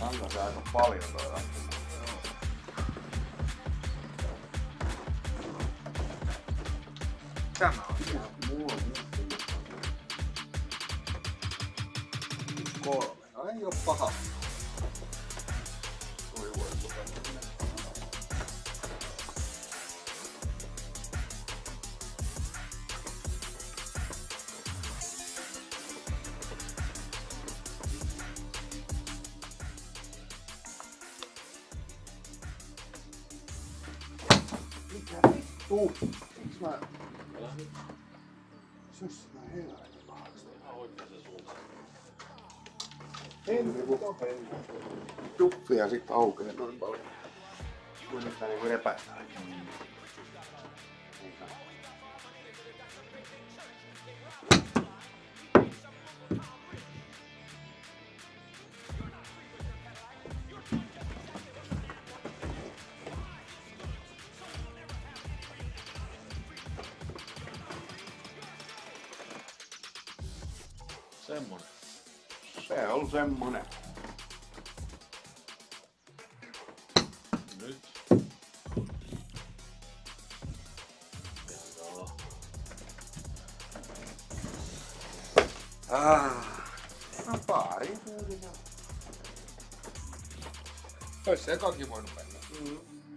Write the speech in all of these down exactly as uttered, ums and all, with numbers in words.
Antaa se aika paljon toi lähtö. Tämä on ihan Mulla on kolme. No ei oo paha. Oi voi lopettaa. Mikä vittu? Eiks mä... Sös mä helvetin pahaksi. Ihan oikeaan suuntaan. En niinku tuffia sit aukeaa noin paljon. Kuinka niinku repäistää. Semmonen. Se on semmonen. Nyt. Joo. Ah. No pari kuulina. Ois se ekakin voinut mennä. Mm.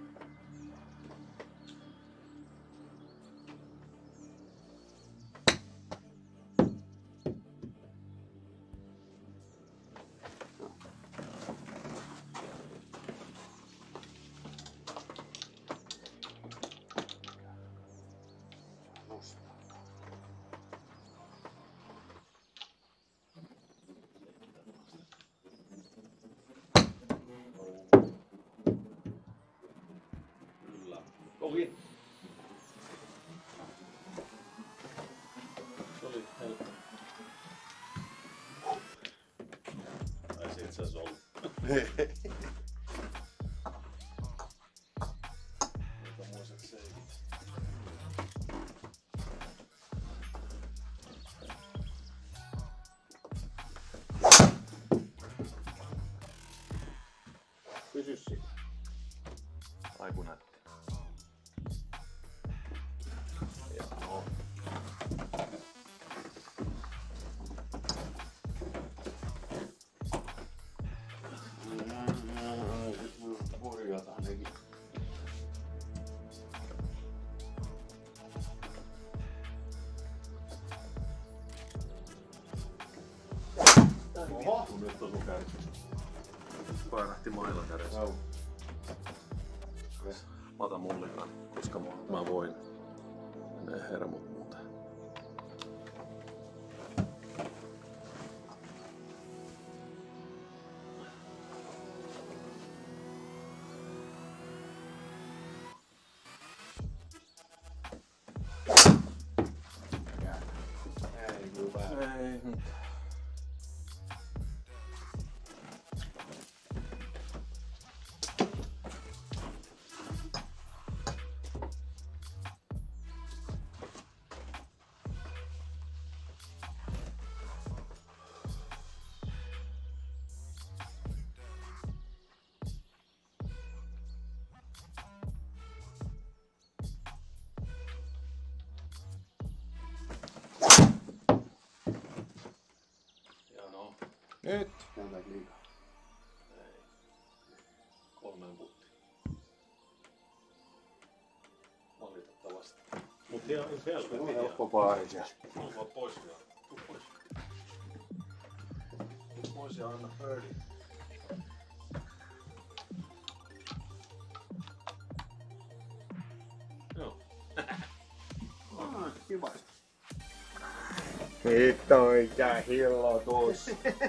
Kyllä. Ohi. Se oli helppo. Ai sit sä sol. Aikamoiset seikit. Pysy siinä. Ai kun nätti. Joo. Hurjataan nekin. Oho! Nyt on sun kärki. Painahti mailla kädessä. Joo. Mä otan mullikan, koska mä, mä voin. Menee hermot muuten. Ei hyvä. Ei nyt. Nyt. Näytääkö liikaa? Ei. Kolmeen puttiin. Valitettavasti. Mut ihan helvetin On hieno. helppo paari siellä. Tuu vaan pois vielä. Tuu pois. Tuu pois ja anna birdie. Joo. Ah, kiva. Hitto mikä hillotus.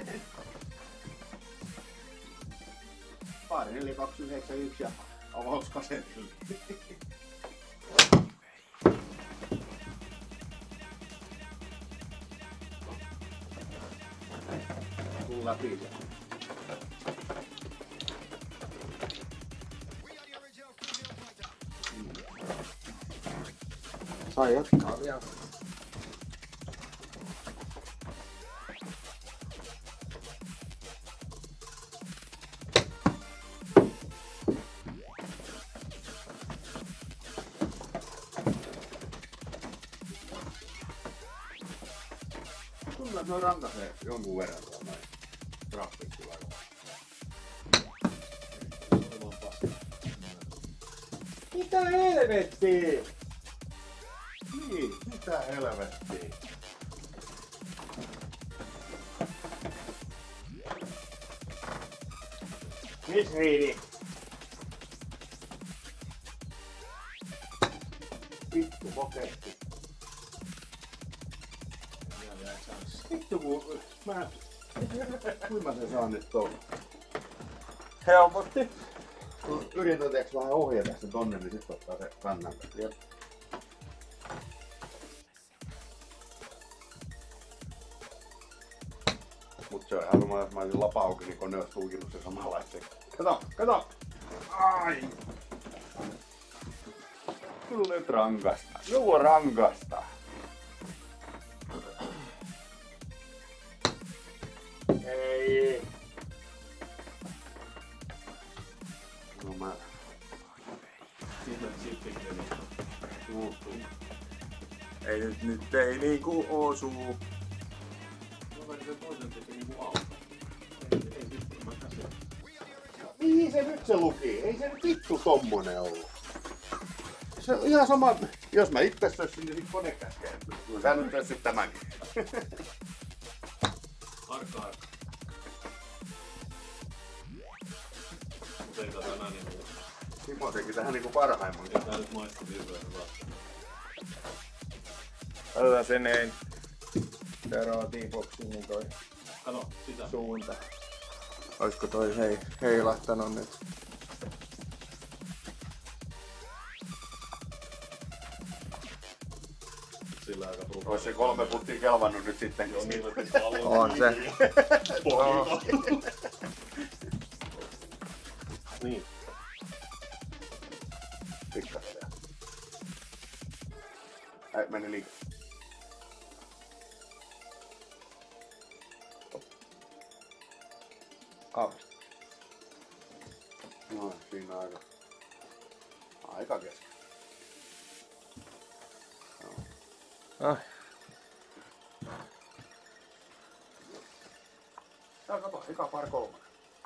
Pari neljä kaksi yhdeksän yksi ja avauskasetilla. Tuu läpi se. Sai jatkaa vielä. noin rantasee jonkun verran tuolla noin. Trappit kyllä. Mitä helvettiä? Niin, mitä helvettiä? Miss Riidi? Vittu moketti. Vittu kun mä... Kuinka mä sen saan nyt tuolla? Helpotti. Kun yritän teeks vähän ohjata sitä tonne, niin sit ottaa se kannan. Jep. Mut se on ihan sama, jos mä olisin lapa auki, niin kone ois tulkinut se samanlaisen. Kato, kato! Ai! Kyllä nyt rankasta. Juu rankasta. Ei. No mä... Siitä sittenkin Muuttuu. ei nyt, nyt ei niinku osu. Mihin se nyt se luki? Ei se nyt vittu tommonen ollut. Se on ihan sama, jos mä itse sössin, niin sit kone käskee. Sä nyt sössit tämänkin. Harkka harkka. Mut ei tätä enää niin muuta. Simo teki tähän niinku parhaimman. Ja tää nyt maistuu hirveän hyvältä. Otetaan sen ei. Seuraava T-boxin niin toi Kato, sitä. suunta. Oisko toi hei, heilahtanut nyt? Sillä aika brutaali. Ois se kolme puttia kelvannut nyt sitten. Joo, niillä on paljon. On se. Poika. Niin. Pikkasen. Ai, meni liikaa. Kaksi. No, siinä aika. Aika kesken. Ai. Tää kato, eka par kolme.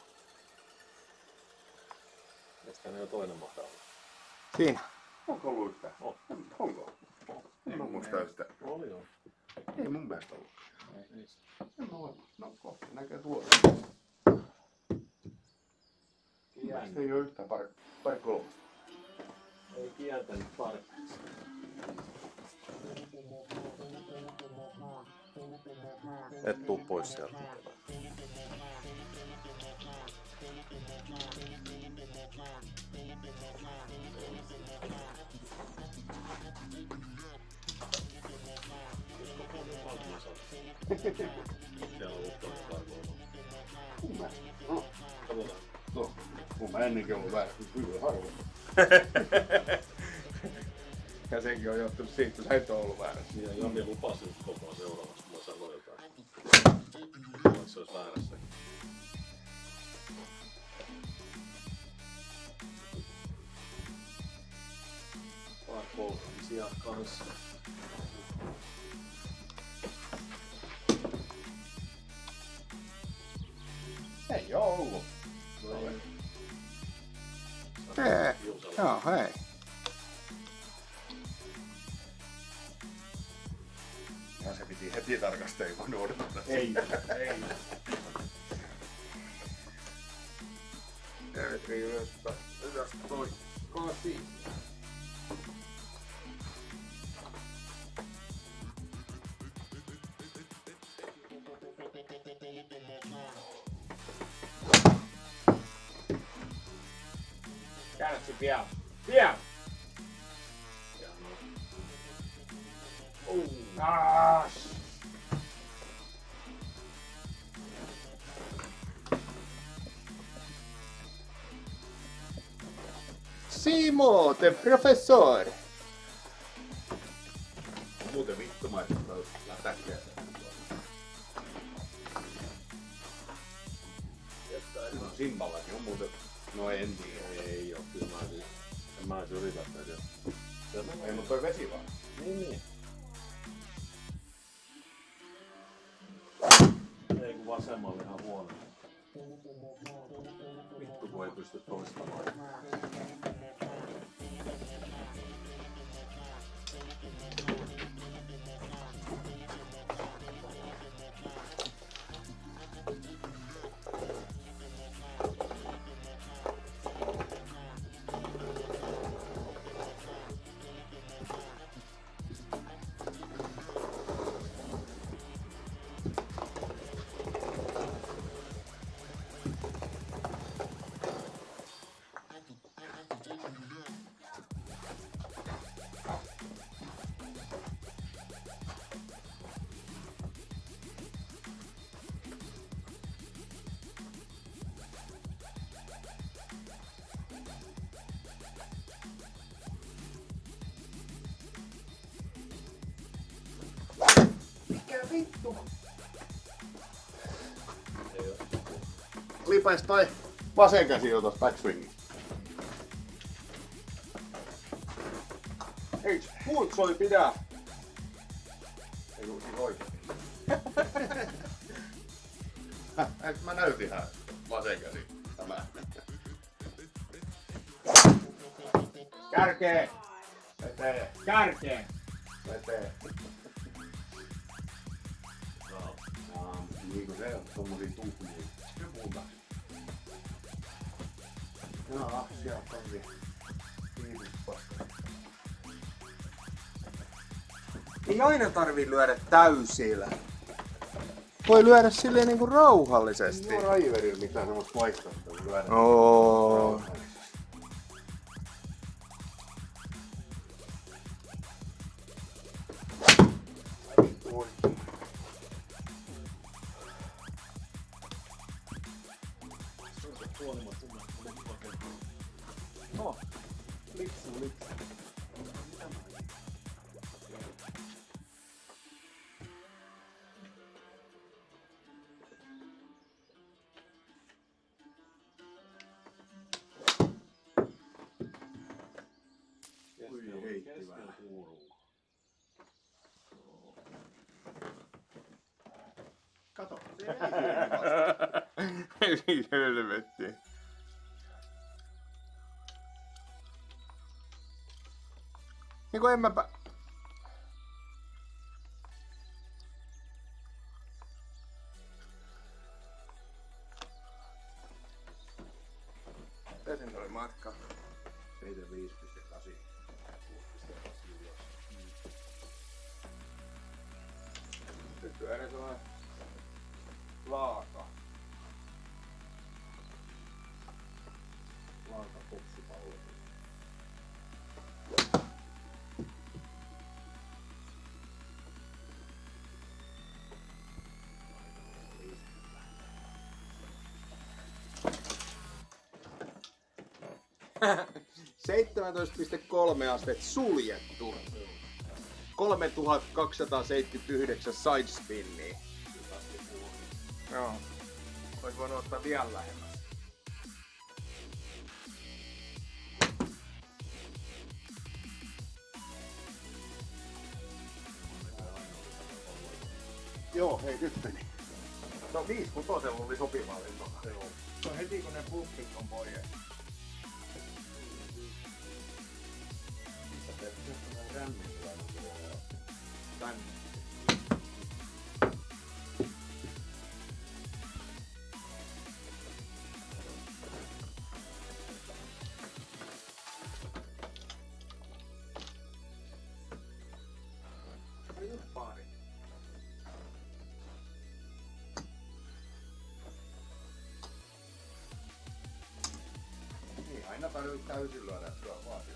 Ehkä ne jo toinen mahtaa olla. Siinä. Onko ollut yhtään? On. Onko? Ei mun muista sitä. Oli joo. Ei mun mielestä ollut. Ei, ei se. En mä varma. No kohta näkee tuolla. Mielestä ei oo yhtään par, pari kolme. Ei kieltänyt tarpeeksi. Et tuu pois sieltä. Siellä on ollut toinen tarkoitus. Mun mielestä. No, Katsotaan. no. Mun mä ennenkin ollut väärä. Kyllä harvoin. Ja senkin on johtunut siitä, kun sä et oo ollut väärässä. Ja Jami lupasi nyt kokoa seuraavaksi, kun mä sanoin jotain. Vaikka se ois väärässäkin. Parkkoukisia kanssa. Ei oo ollut. Hei. Joo, hei. Ja se piti heti tarkastaa, ei voinut odottaa. Ei, ei. Metri ylöspäin. Ylös toi. Kasi. Käännä se pian. Pian! Oh. Ah. Simo, te professor! Muuten vittu maistaa lätäkkiä. No Simballakin on muuten. No en tiedä. Ei oo, kyllä mä en, en mä edes yritä tätä. Ei mut toi vesi vaan. Niin, niin. asema oli ihan huono. Vittu kun ei pysty toistamaan. Vittu. Lipes toi vasen käsi jo tossa backswingissa. Ei, muut soi pidä. Ei oo siis oikein. Eikö mä näytinhän vasen käsi? Tämä. Kärkeen! Eteen! Kärkeen! Eteen! Niinku se on tommosia tuhmia. Ja muuta. Jaa, siellä on vielä. Ei aina tarvii lyödä täysillä. Voi lyödä silleen niinku rauhallisesti. Ei oo raiverilla mitään semmoista vaihtoehtoa lyödä. Oo. No, liksu, liksu. Ui, heitti vähän. Kato, se ei Ei helvetti. Niinku en mäpä... Tässä oli matka seitsemänkymmentäviisi pilkku kahdeksan. Nyt on edes sellainen laaka. Laaka popsipallo. seitsemäntoista pilkku kolme astetta suljettu. kolmetuhattakaksisataaseitsemänkymmentäyhdeksän sidespinniä. Joo. Ois voinut ottaa vielä lähemmäs. Joo, hei nyt meni. No viisi kutosella oli sopiva lentoa. Se on heti kun ne pumpit on pois. Tän. Just pari. Niin, aina tarvii täysin lyödä tuo vaatia.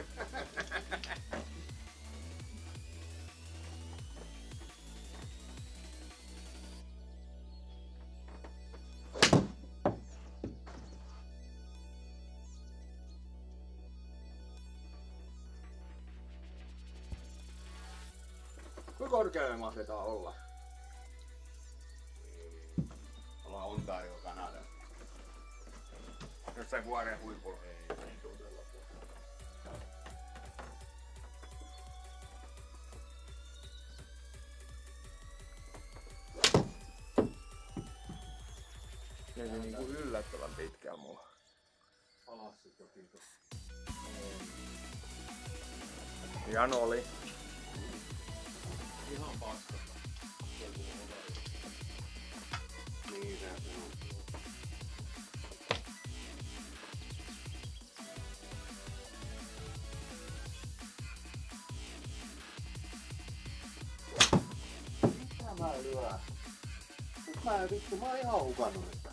Kuinka korkealle mahdetaan olla? Ollaan Ontario, Kanada. Jossain vuoren huipulla. Ei, ei todella. Meni niinku yllättävän pitkään mulla. Palassit jo, kiitos. Ihan oli. Ihan paskasta. Niin se on. Mitä mä lyön? Mut mä en vittu, mä oon ihan hukannut nyt.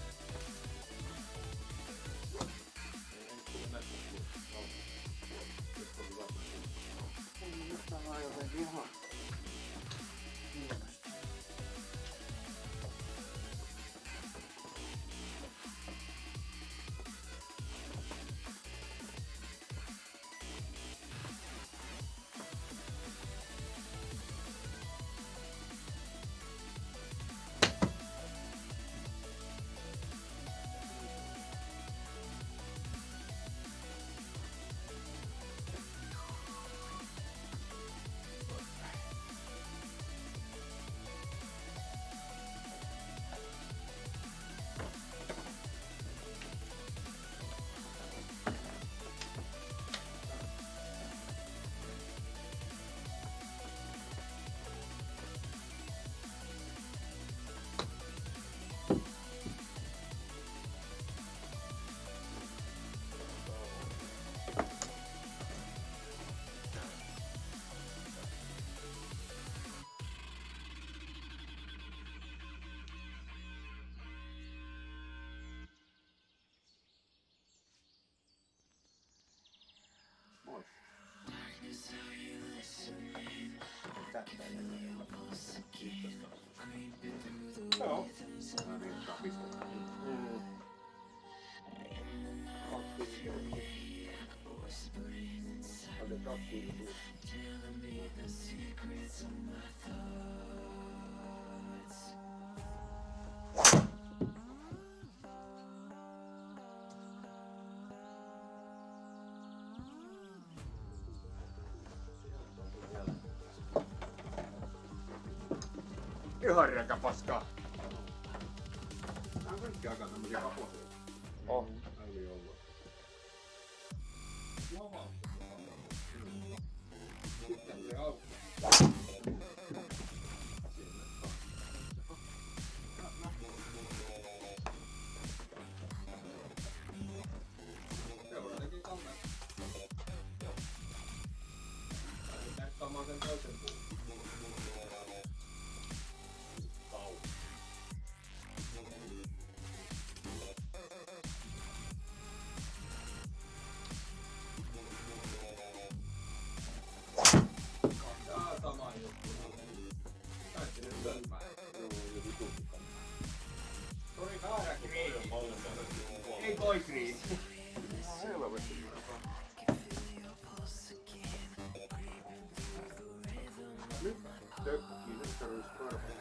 Nyt mä oon jotenkin ihan ilmestynyt. Joo. Mä niin saa pistettä. Mm. Oli kaksi juttua. Ihan räkäpaskaa. Nää on kaikki aika tämmösiä kaposia. Oh. Äyli olla. Sitten se auttaa. Seura teki kalleen. Näyttämään sen toisen puun. Sama juttu. Kaikki nyt törmää. Joo, joku tukka. Tori kaara kriisi. Ei toi kriisi. Ihan helvetti. Nyt tökkii, nyt tarvitsisi karvaa.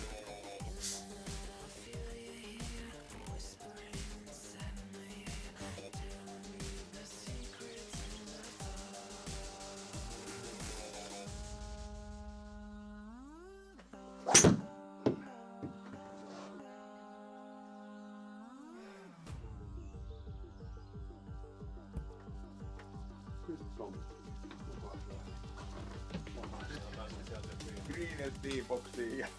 Green T-boxiin ja...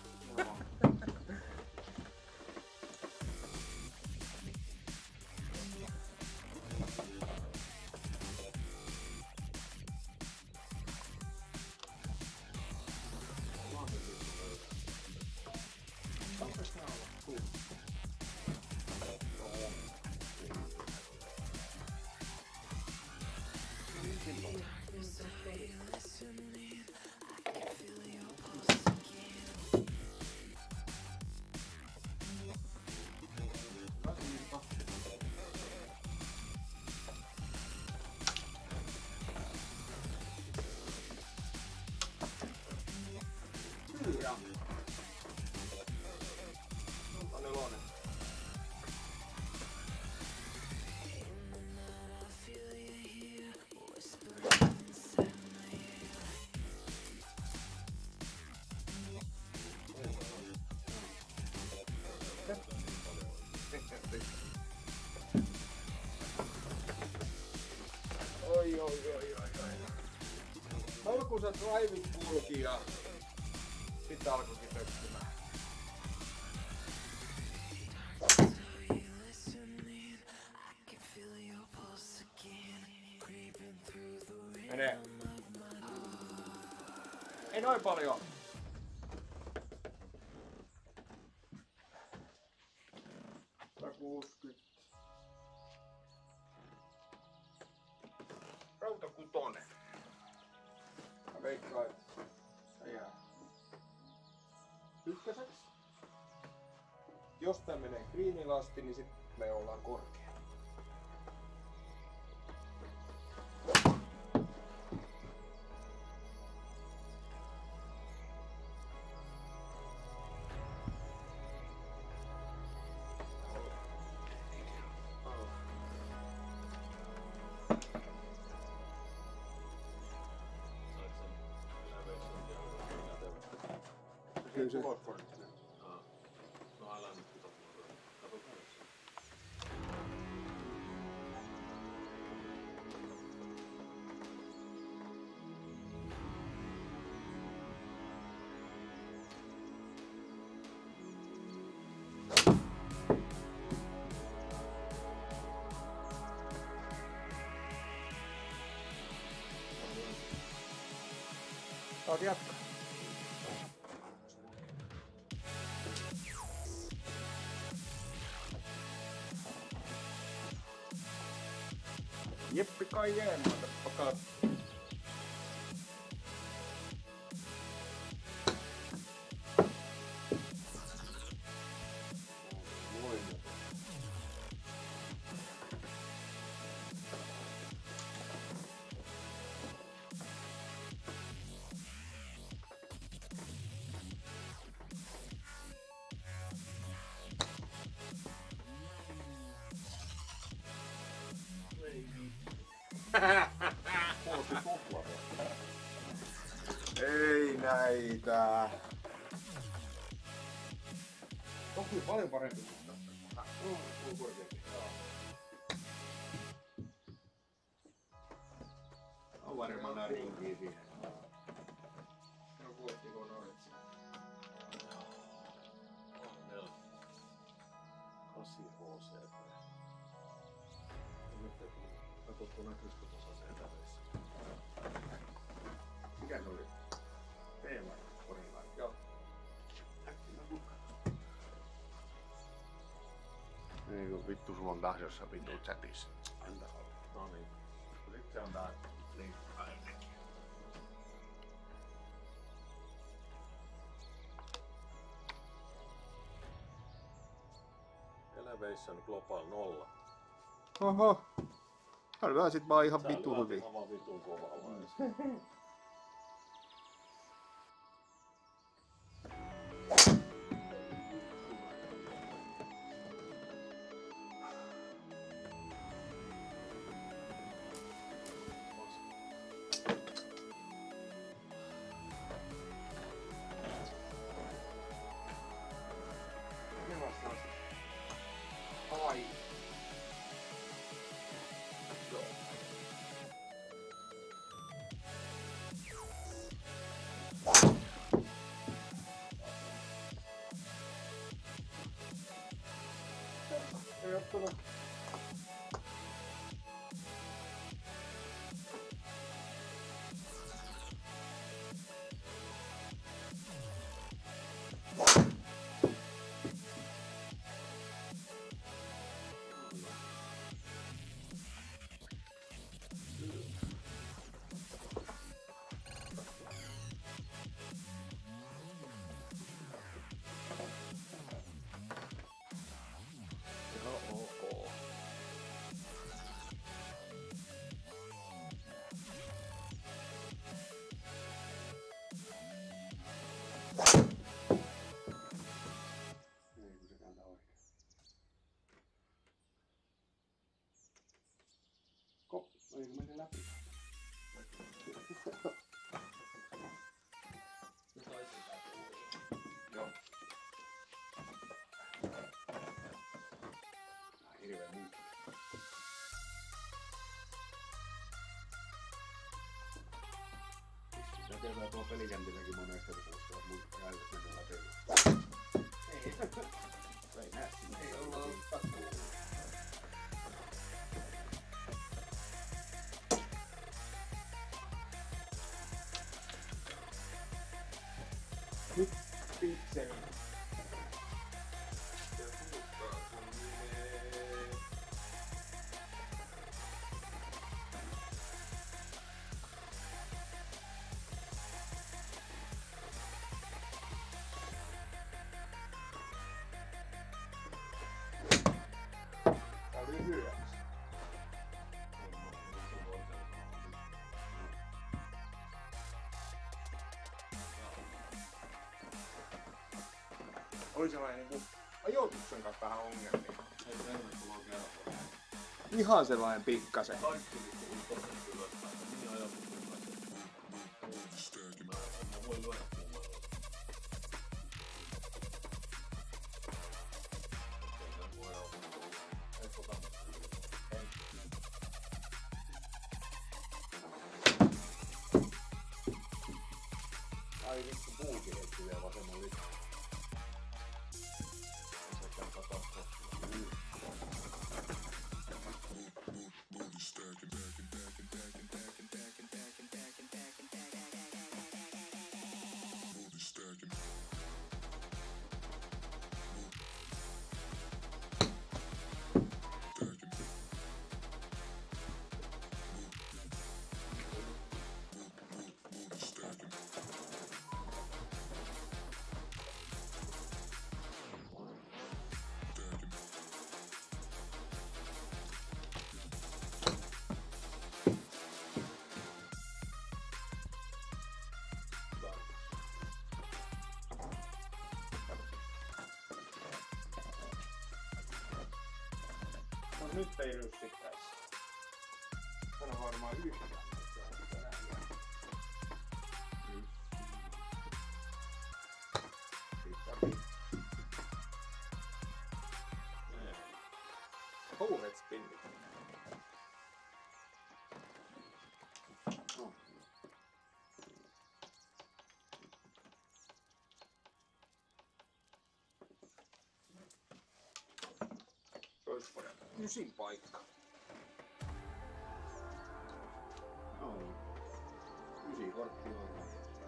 Kuusat raivit kulki ja sit alkoikin tökkimään. Menee. Ei noin paljon. sata kuusikymmentä. Rauta kutonen. Mä veikkaan, että se jää ykköseksi. Jos tää menee kriinilasti, niin sit me ollaan korkealla. Kyllä se. No älä nyt kuta mulle. Kato kanssa. Saat jatkaa. Jeppi kai jää, motherfucker. Ei näitä. Toki paljon parempi kuin tästä. Mm, korkeampi. On varmaan nää rinkiä siihen. No kuottiko noin siinä. Meillä on kasi H C P. Katsottu näkyisikö tuossa se etäveissä. Mikä se oli? Teema korilainen. Joo. Äkkiä lukkaa. Niin kun vittu sulla on taas jossain vittu chatissa. Antaa olla. No niin. Sitten se on tää linkki ainakin. Elevation Global nolla. Oho. Käydään sit vaan ihan Sä vittu lyöt hyvin. aivan vitun kovalla. Ai. Joo. Ei ottanut. Ei kun se kääntää oikein. Ko, ei kun meni läpi. Joo. Hirveä muuttu. Pistin tuolla pelikämpilläkin monesti puhuttua, mutta älyt menee läpi. Ei. Ei näe sinne. Ei olla ollut katsoa. Nyt pikseli. Se huutaa sun nimeä. Tää oli hyväksi. Oli sellainen niinku ajoituksen kanssa vähän ongelmia. Ei se enemmän tullaan kerran. Ihan sellainen pikkasen. Kaikki liikkuu tosiaan ylöspäin. Niin ajatuksen kanssa. Mä voin lyödä kummalla. Ei voi olla. Ei kota. Ai vittu puukin heitti vielä vasemman lisää. Se on katastrofi. Mut nyt ei ryssittäisi. Tän on varmaan yhtään. Kauheet spinnit. No. Ois ysin paikka. No. Ysi kortti on.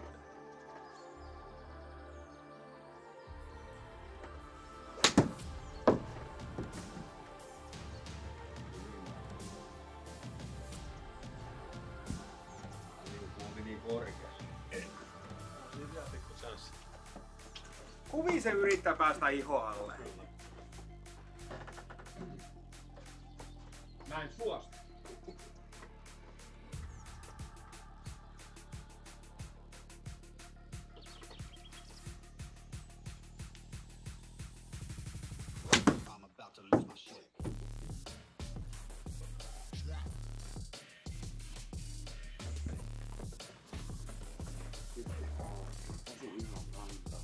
Niin korkea. Ei. Siinä vielä pikku chanssi. Kuvi se yrittää päästä ihoalle. Mä en suostu. I'm about to lose my shit. Tosi ihan kantaa.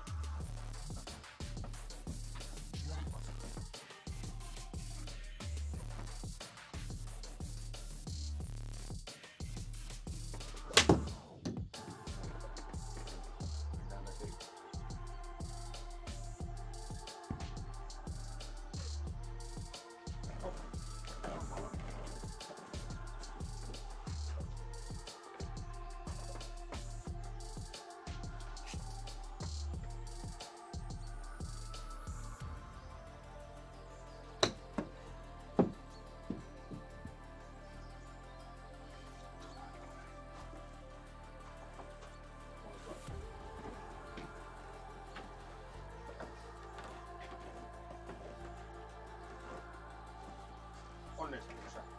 Onnistuuko sä?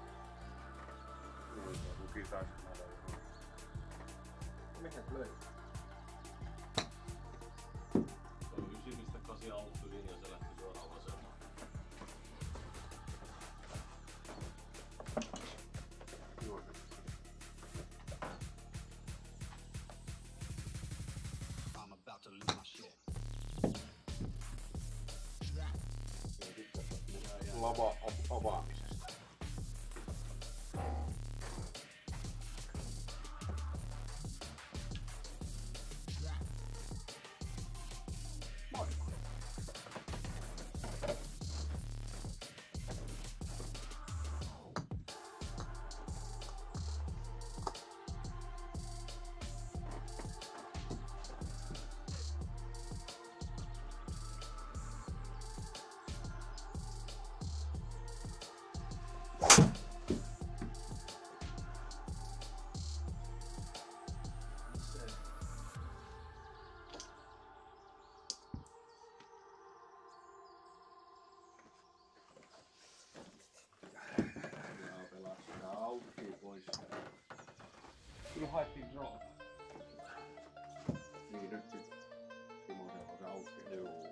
Luki taas näitä. Mikä löi? Se on ysi piste kahdeksan alkulinja ja se lähti suoraan vasemmaan. I'm about to lose my shit. Lava avaamisesta. Kyllä haettiin drone. Niin nyt sit Timosen on se auki. Joo.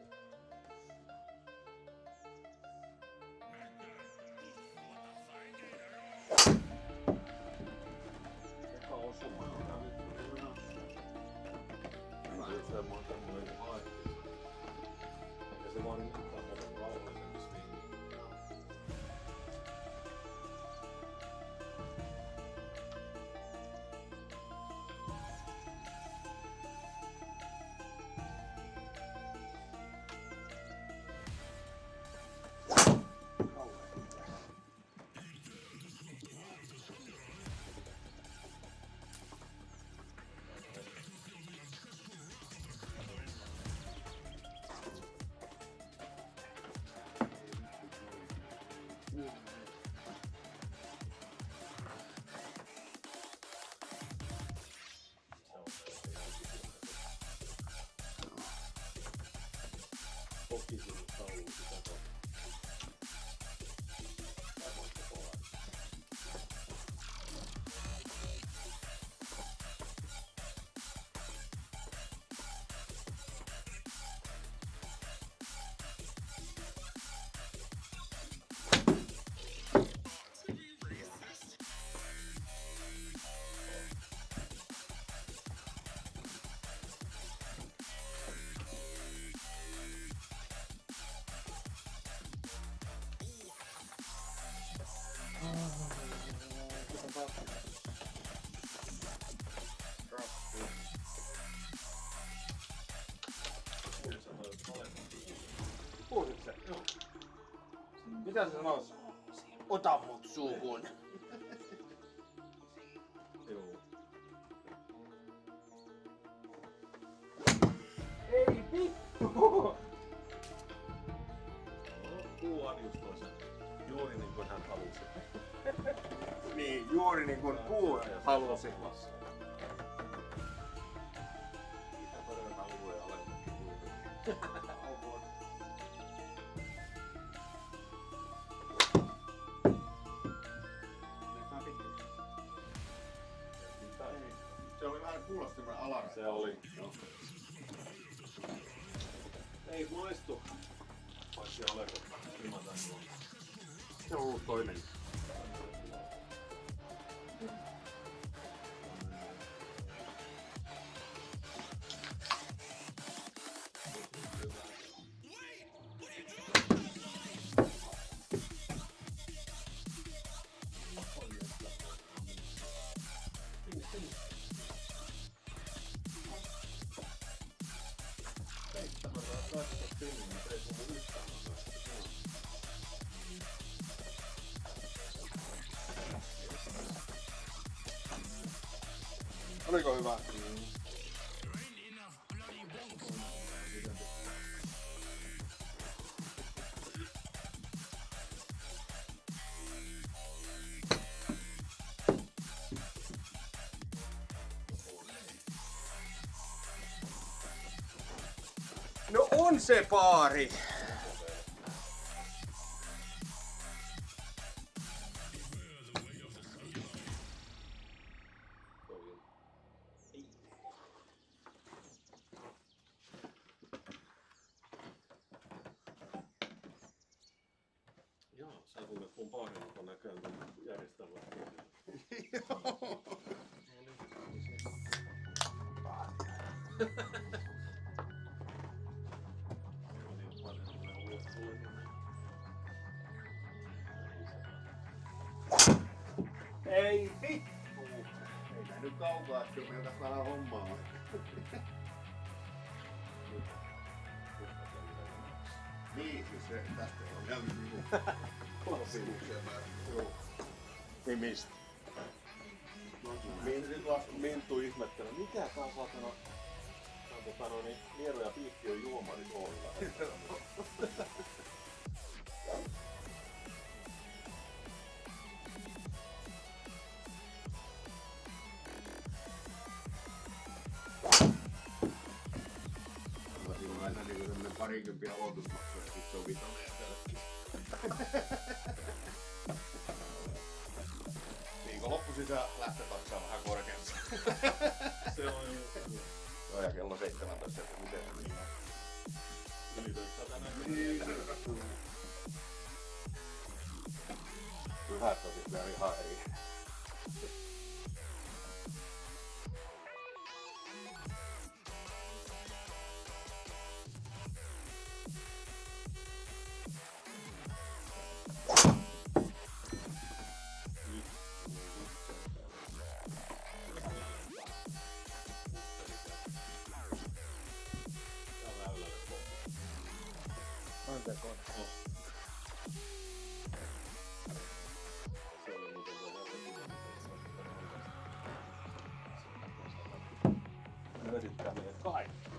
Eka osuma on tää nyt tuli ihan Hyvä, jos semmoinen semmoinen haettiin. Ja se vaan nyt ottaa meidän rauhallisempi swingi. Kokisimus taulu sitä kautta. Tai voitko kovaa. Kuulit se? Joo. Mitä se sanois? Ota mut suuhun. Joo. Ei vittu! Puu adjustoi sen juuri niin kuin hän halusi. Niin, juuri niin kuin puu halusi. Siitä todella alueen alemmakin kuitenkin. Se oli vähän kuulosti semmoinen alarajä. Se oli. No. Ei maistu. Paitsi aleko. Ilmatan nuo. Se on ollut toinen. Oliko hyvä? No on se paari! Jaa, sä tunnet mun painilukon näköön kun järjestelmät. Ei vittu! Ei nää nyt kaukaa, että kyllä meillä tässä vähän hommaa on. Niin, siis se tästä on ihan niinku klassikuksia määrä. Niin mistä? Min, nyt vasta Minttu ihmettelee, mikä tää saatana... Tää tota no niin, Mieru ja Piikki on juomari kohdalla. Siinä on aina niinku semmonen parikymppi aloitusmaksu ja sit se on vitonen ja tälläkin. Viikonloppu sisään lähtötaksaa vähän korkeammin. Se on jo. Joo, ja kello seitsemäntoista, että miten se niin. Ylitöissä tänään. Pyhät on siis vielä ihan eri. Anteko. Se oli muuten Ne vesittää meidät kaikki.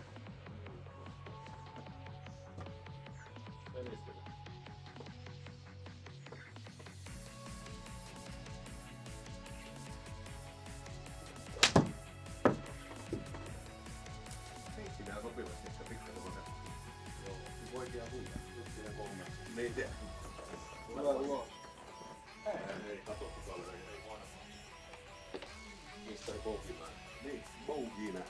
Pelistä. Pitää sopivasti, että pikkasen on se. Joo. Voikia huija. Just siinä kolme. Niin tiedä. Tulee ulos. Ei, ei katso kukaan löi. Ei vanha. mister Bogeyman. Niin, Bogeyman.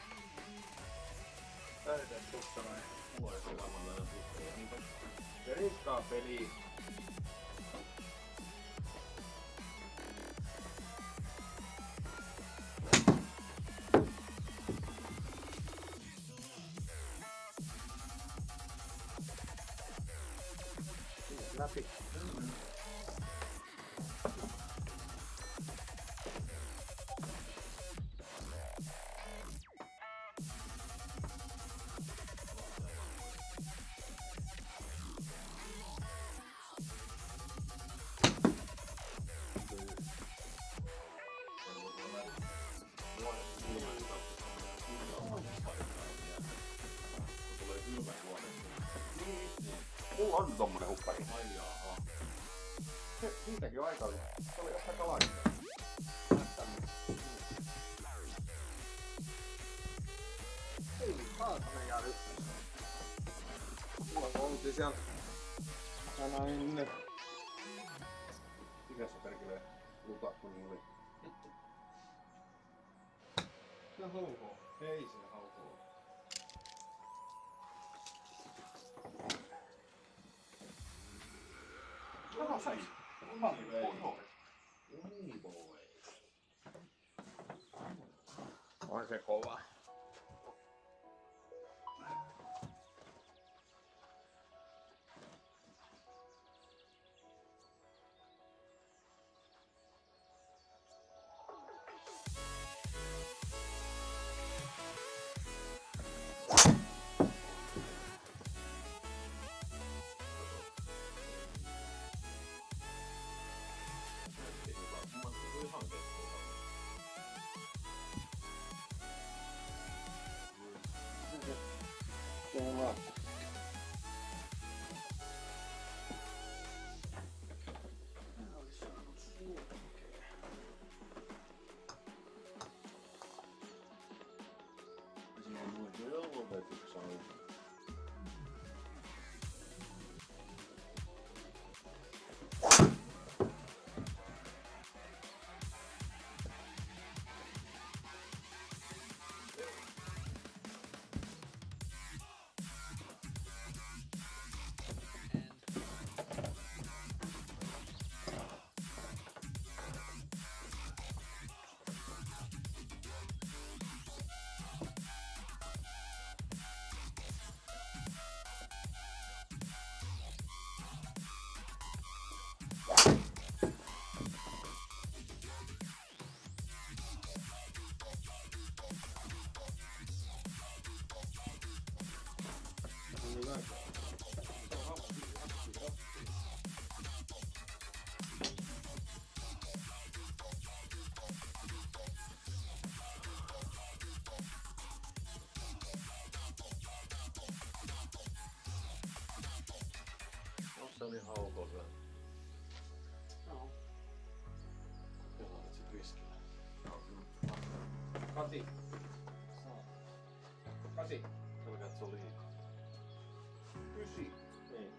Täyteen tuossa noin. Mulla ei se varmaan aina tuttu. Se riiskaa peliä. Läpi. Mulla on tommonen huppari. Ai jaa. Se, siitäkin on aika. Se oli jossain kalaista. Ei saatana jää nyt. Mulla oltiin siellä. Sanoin ne. Mikä se perkelee lutakku niin oli? Se haukoo. Ei se haukoo. Sano se. Mä olin Uni boy. On se kova. Kyllä. Siinä on muuten jo lopetuksi on. Se oli haukossa. Joo. Jolla olet sit riskillä. Kati. Kasi. Pelkää, että se on liikaa. Ysi. Niin.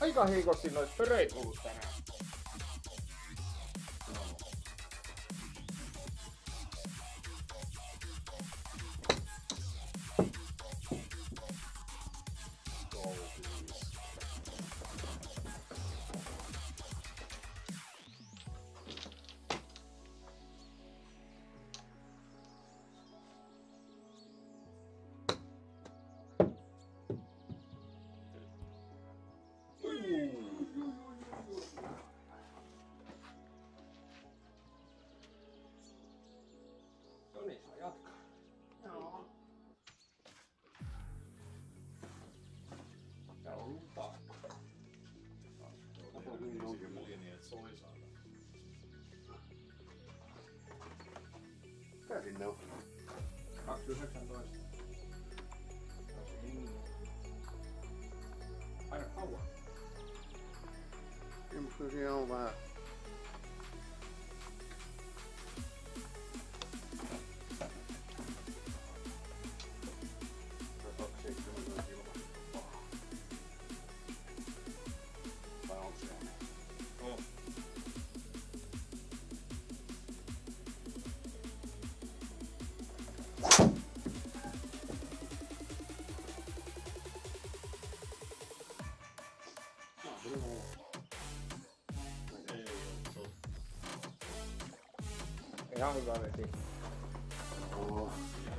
Aika heikosti noit pöreit ollut tänään. No niin, saa jatkaa. Joo. Tää on ollut taakka. Niin, että soi saada. Mikä sinne on? kaksi yhdeksäntoista. Aina kauan. Niin, mutta siellä on vähän... kaksiseitsemänkymmentä kiloa. Vai onko se? No. Ihan hyvä veti. Oo.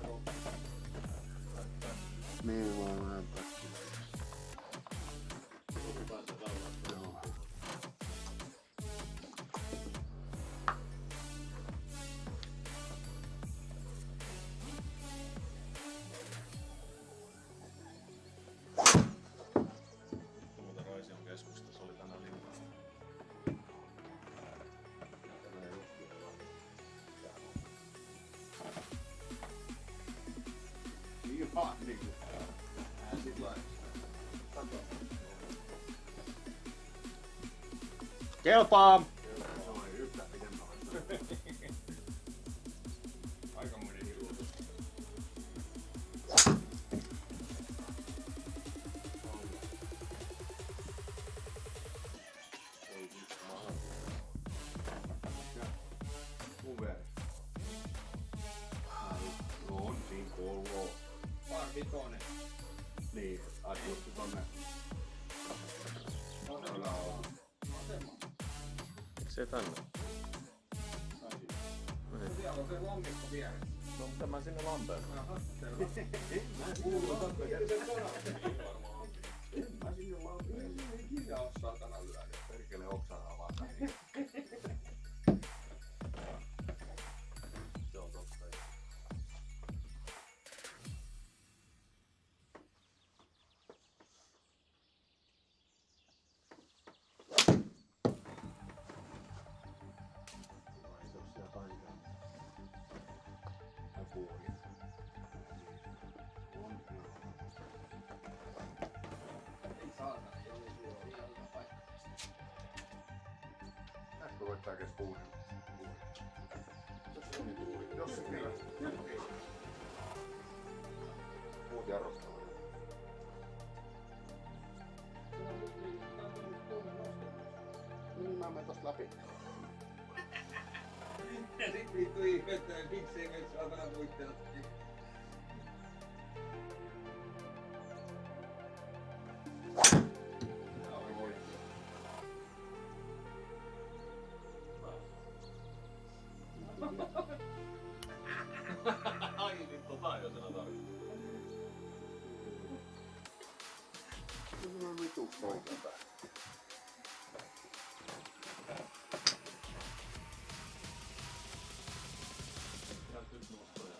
Niin vaan vähän pätkiä. Joo. Tuolta Raision keskustassa oli tänään linnassa. Niin vaan niinku. Vähän sit lailla. Kato. Kelpaa! Se on yhtä pidemmän. Aikamoinen hilutus. Uveri. No on siinä kuuluu. Vaan vitonen. Niin, asioitti tonne. Asema. Asema. Se tänne. Siellä on se lammikko vieressä. No mitä mä sinne lampeen? Aha, selvä. Kuuluu tonne. Mä sinne lammikko. Ei ikinä oo saatana lyödä. Perkele oksan avata. Se on totta. Laitoksia kaiken. Ja puoli. On. Ei saatana, joo, joo, ihan hyvä paikka. Äsken voittaa kes puoli. Jos se vielä. Muut jarruttaa. Niin mä menen tosta läpi. Ja sit vittu ihmettelee, miksei me saatana muistella. Ai niin tota jo sen tarvitsen. Kyllä mä vitu poikin päin. Täytyy nostoja.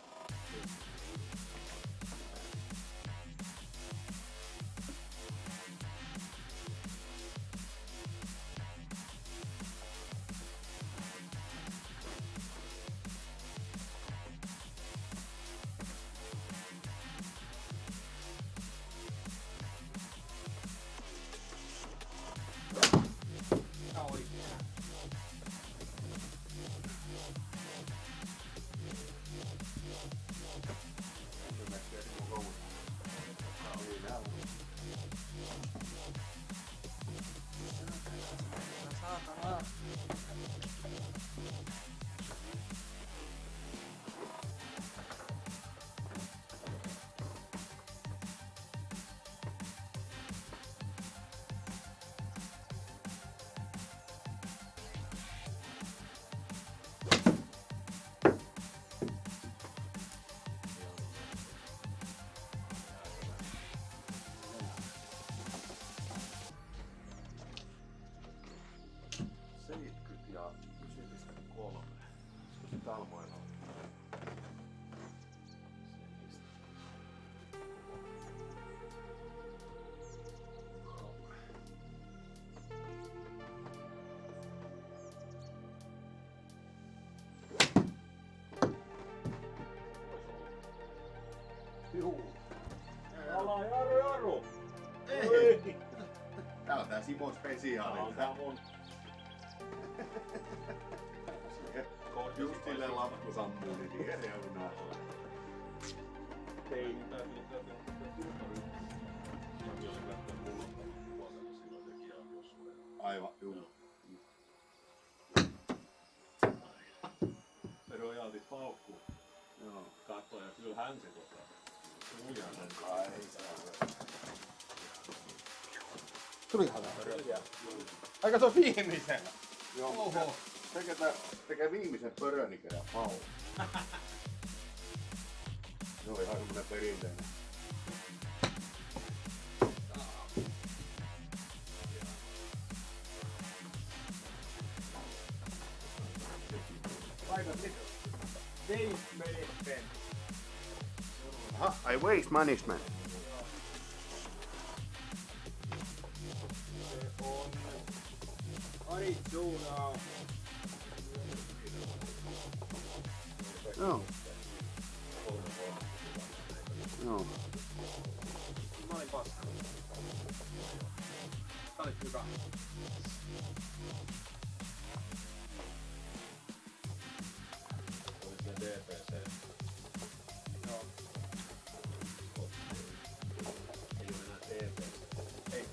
Salmoilla. Juu. Älä Jaru Jaru! Ei! Tää on tää Simon Tää spesiaali. on tää mun. Just silleen lappu sammuu, niin tien reunaa. Ei mitään mitään. Mäkin olin lähtenyt mulla vuosina silloin teki aviosuuden. Aivan, juu. Me rojalti paukkuu. Joo. Katso ja kyllä hän se tota. Ujan hän. Ai, Tulihan tää. Aika se on viimeisen. joo, oho. Tekee, tää, tekee viimeisen pörön ikään pau. Se on ihan semmonen perinteinen. Waste management. Aha, ai waste management. Se on Arizona. Joo. Joo. Mä olin paska. Tää oli hyvä. Oli se D P C. Joo. Ei oo enää D P C. Ei.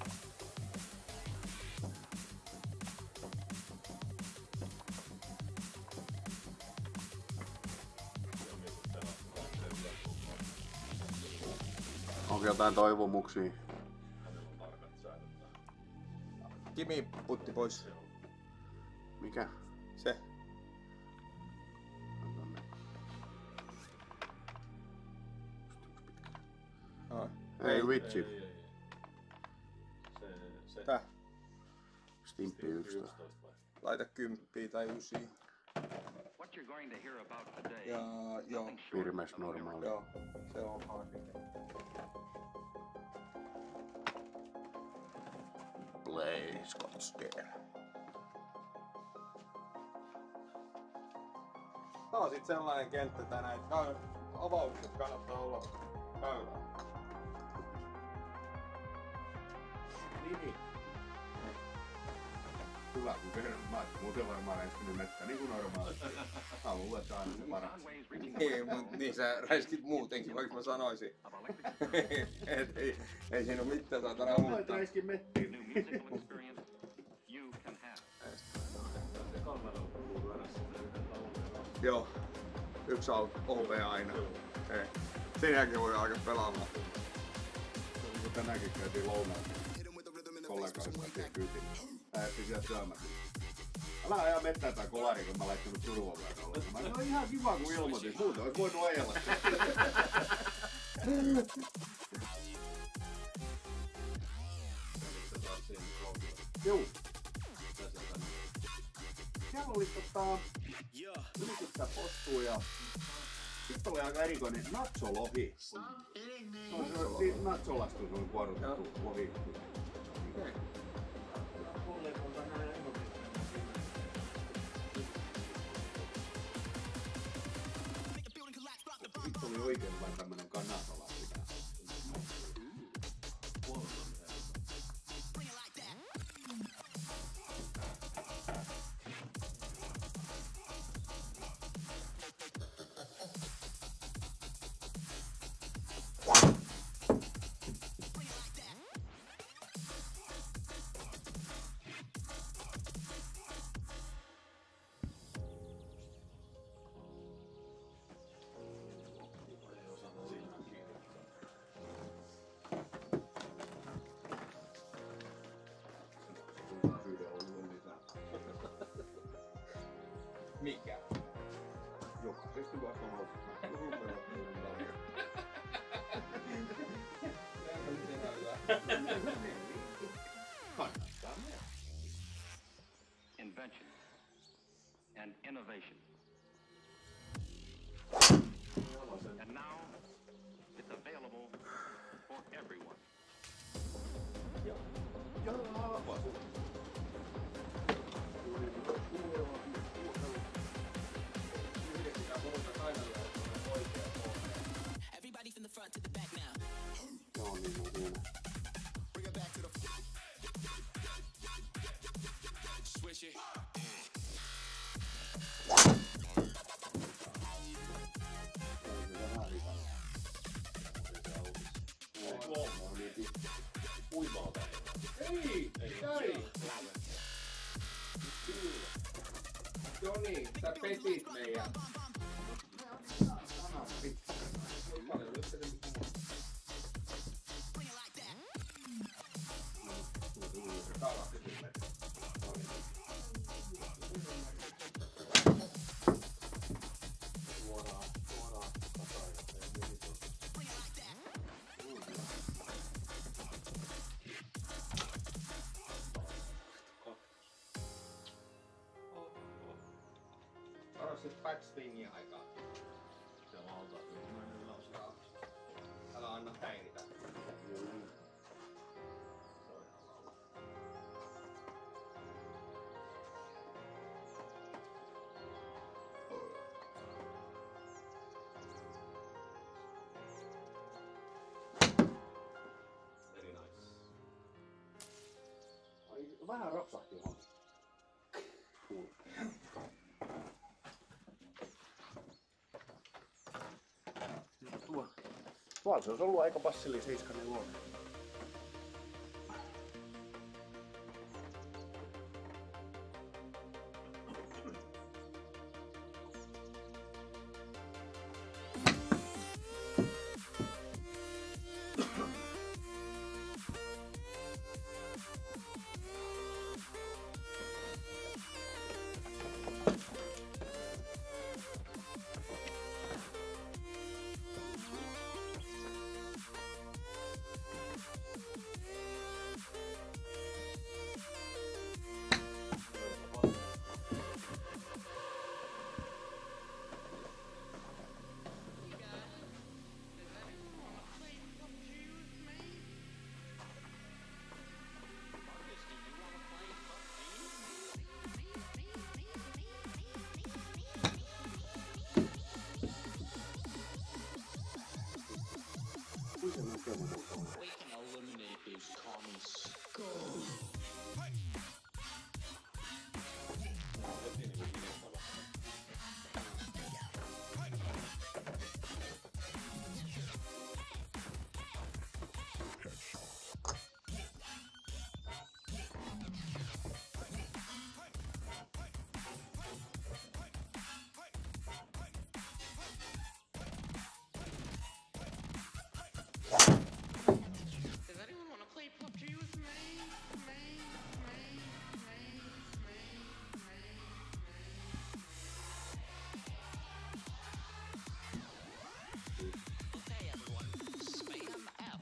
Onko jotain toivomuksia? Hänellä on tarkat säännöt tähän. Kimi putti pois. Mikä? Se. Ai. Ei vitsi. Ei, ei, ei. Se, se. Tää. Stimppi yksitoista. vai? Laita kymppiä tai ysiä. What you're going to hear about today. Ja joo. Virmes normaali. Joo. Se on harvi. Play Scottsdale. Tää on sit sellainen kenttä, että näitä käy- avaukset kannattaa olla käydään. Niin. Hyvä, kun kerran mä oon muuten varmaan räiskinyt mettä niin kuin normaalisti. Mä luulen, että aina se paras. Niin, mut niin sä räiskit muutenkin, vaikka mä sanoisin. Et ei, ei siinä oo mitään saatana Mä voin uutta. räiskin mettiin. New musical experience you can have. Se kammella kuuluu lyödä sinne yhden laulun. Joo. Yksi auto, O P aina. Ei. Sen jälkeen voi alkaa pelaamaan. Kun tänäänkin käytiin lounaalla kollegan kanssa siihen kyytiin. Lähettiin sieltä syömässä. Älä ajaa mettään tää kolari, kun mä laittanut turvavään ollenkaan. Mä sanoin ihan kiva kun ilmoitin. Muuten ois voinut ajella. Se taas siinä vloggilla. Juu. Mitä sieltä nyt? Siellä oli tota... Yritystä postuu ja... Sitten oli aika erikoinen natsolohi. Se on se, siitä natsolastus on kuorutettu lohi. Okei. Sitten oli oikein vain tämmönen kanasala. Mikä? Jokaisesti vaan kannattaa mennä. Invention and innovation Jopa sun. Yhdeksikään muuta aina lyödä oikea puolella. Everybody from the front to the back now. No niin, no niin. Bring it back to the front. Switch it. Uimalta. Ei! Ei! Joni, sä petit meidän. Paljon lyöttänyt mitään. Bring it like that. Kalahti sinne. Suoraan, suoraan takaisin. Bring it like that. Varo se backswingin aikaa. Se on alta. Joo. Älä anna häiritä. Very nice. Ai, vähän rapsahti johon. Tuo. Tuolla se olisi ollut aika passeli seiskanen luona. We can eliminate these common skulls. Does anyone want to play P U B G with me? Me, me, me, me, me, Okay, everyone. Spam F.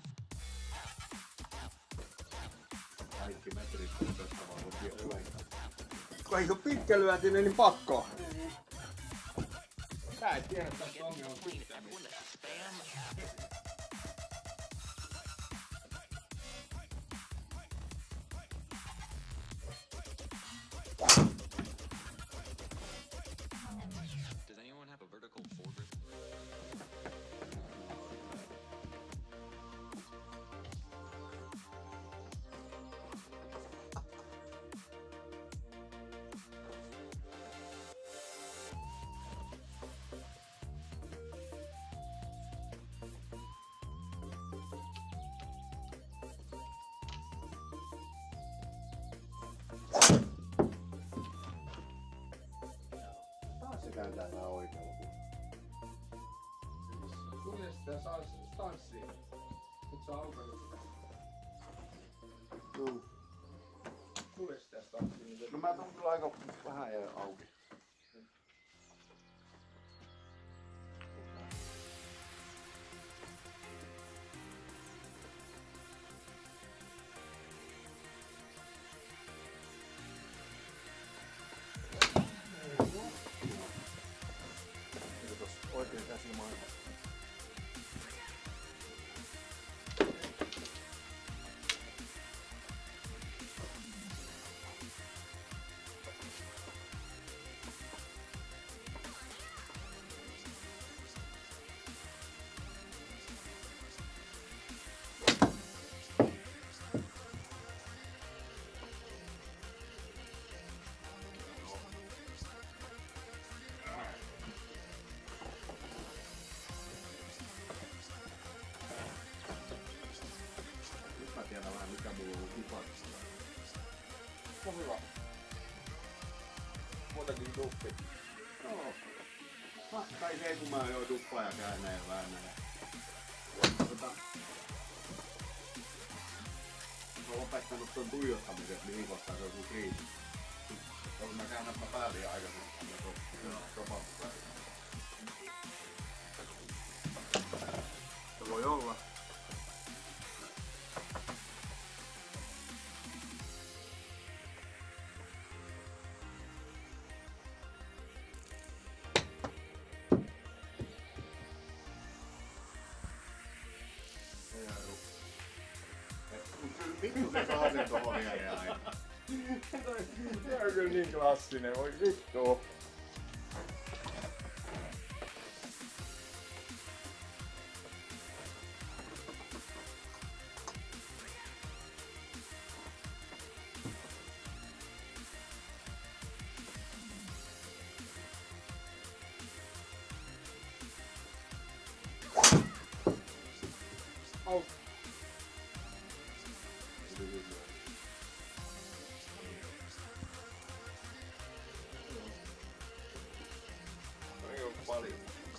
Kaikki metrit on tästä vaan lukio. Kun ei oo pitkälyöntinen, niin pakko. Tää et tiedä tästä ongelmaa. Explain to everyone that spam F. Does anyone have a vertical foregrip? Taas se kääntää vähän oikealla. Tule sitä saa stanssiin. Nyt se on aukannut sitä. No. Tule sitä stanssiin. No mä tuun kyllä aika vähän jää auki. Oikein käsimaailma. mikä mulla on kupatissa. No hyvä. Muutenkin duppi. Joo. No, tai se kun mä jo duppaa ja käännän ja väännän. Tota... Mä oon lopettanut ton tuijottamisen, että mihin kohtaan se on sun kriisi. Jos mä käännän mä päälle ja aikaisemmin, niin se on sopauttu päälle. Se voi olla. Vittu se saa sen tohon viereen aina. Se on kyllä niin klassinen, voi vittu. Au. Ei oo paljon.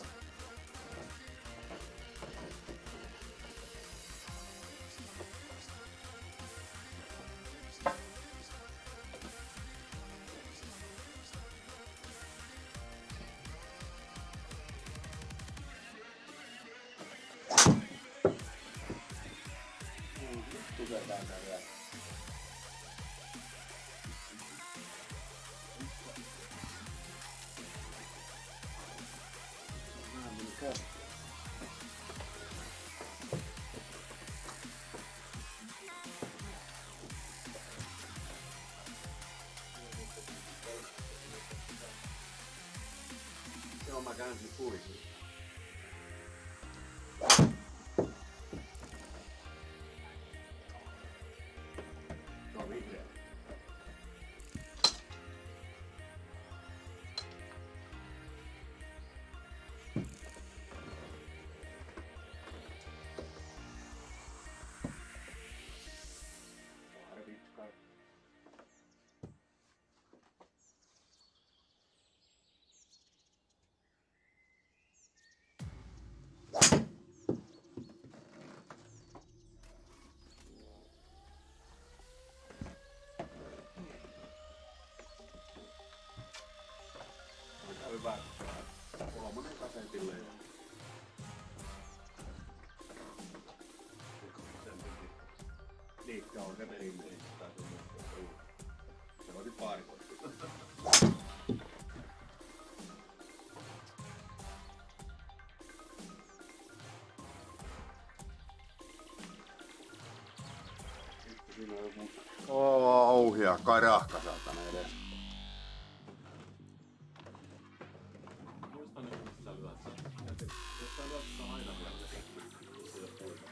Tuketaan tää vielä. Vähän meni käsi. Joo, mä käänsin puisin. Se on vihreä. Arvitska. Aika hyvä. Kolmonen kasetille. Liikka on se perinteinen. Se oli pari vuotta. Sitten siinä on joku Ouhia karahka saatana edes. Muistan nyt, että sä lyöt sen. Jos sä lyöt sitä aina vielä, niin se ei ole puita.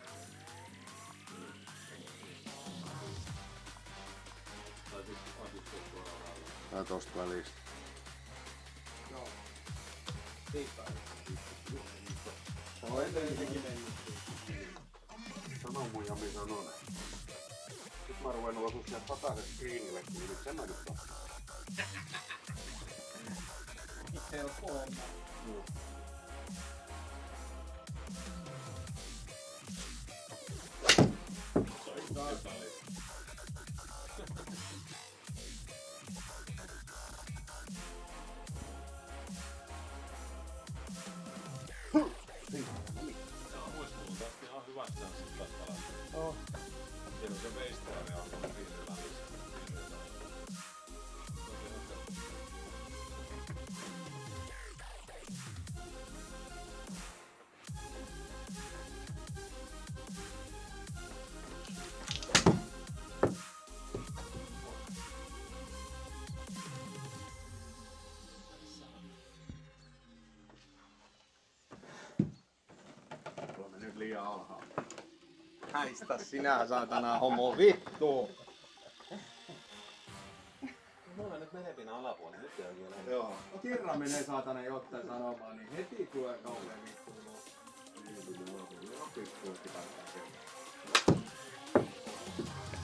Tai sit asittua suoraan rauhaan. Tää tosta välistä. Joo. Siitä on etenkin mennyt. Sano mun Jami sanon. Nyt mä ruvennut osua sieltä sataisen screenille, niin nyt sen mä nyt saan. Itse on kovempaa. Joo. Se on ihan epäili. Joo, muistuun tästä ihan hyvät chanssit tästä lähtee. Oh. Siinä on se veistääri alkanut viiden välissä. Olemme nyt liian alhaalla. Häistä sinä saatana homo vittu. Mulla nyt menee pinnan alapuolelle, nyt ei oikein lähde. Joo. No kerran menee saatana jotain sanomaan, niin heti tulee kauhean vittu. Niin, joo, joo, pikkuisesti päästään kerran.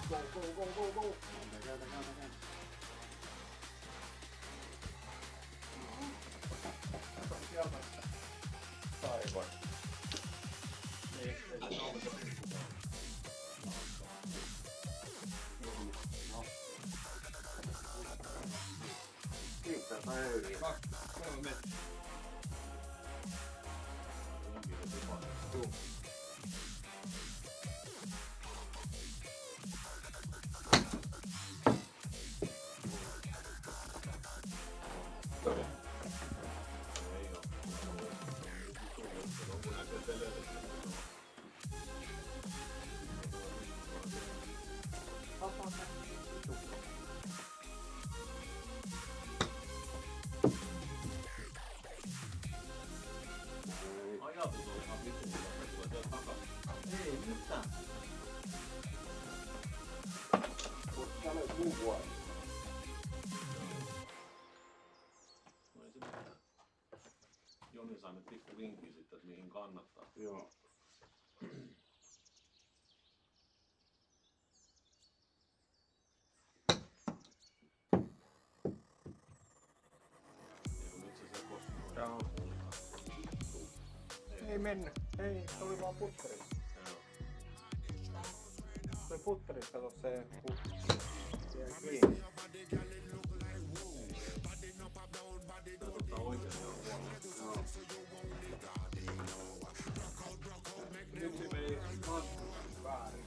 tyyliin. Kaksi, kolme metriä. Onkin se tupa. Tuu. Okei. Ei oo. Onko näkee teleelle? Ajatus on ihan vittu, että tulee sieltä takaisin. Ei mitään. Mut tää oli muu vuoro. No ei se mitään. Joni sai nyt pikku vinkin sitten, että mihin kannattaa. Joo. Ei kun nyt se sekosti. Joo. Ei mennyt. Ei, se oli vaan putterissa. Joo. Se oli putterissa, kato se putteri. Siellä kiinni. Se ottaa oikeesti ihan huomioon. Nyt se meni laskussa väärin.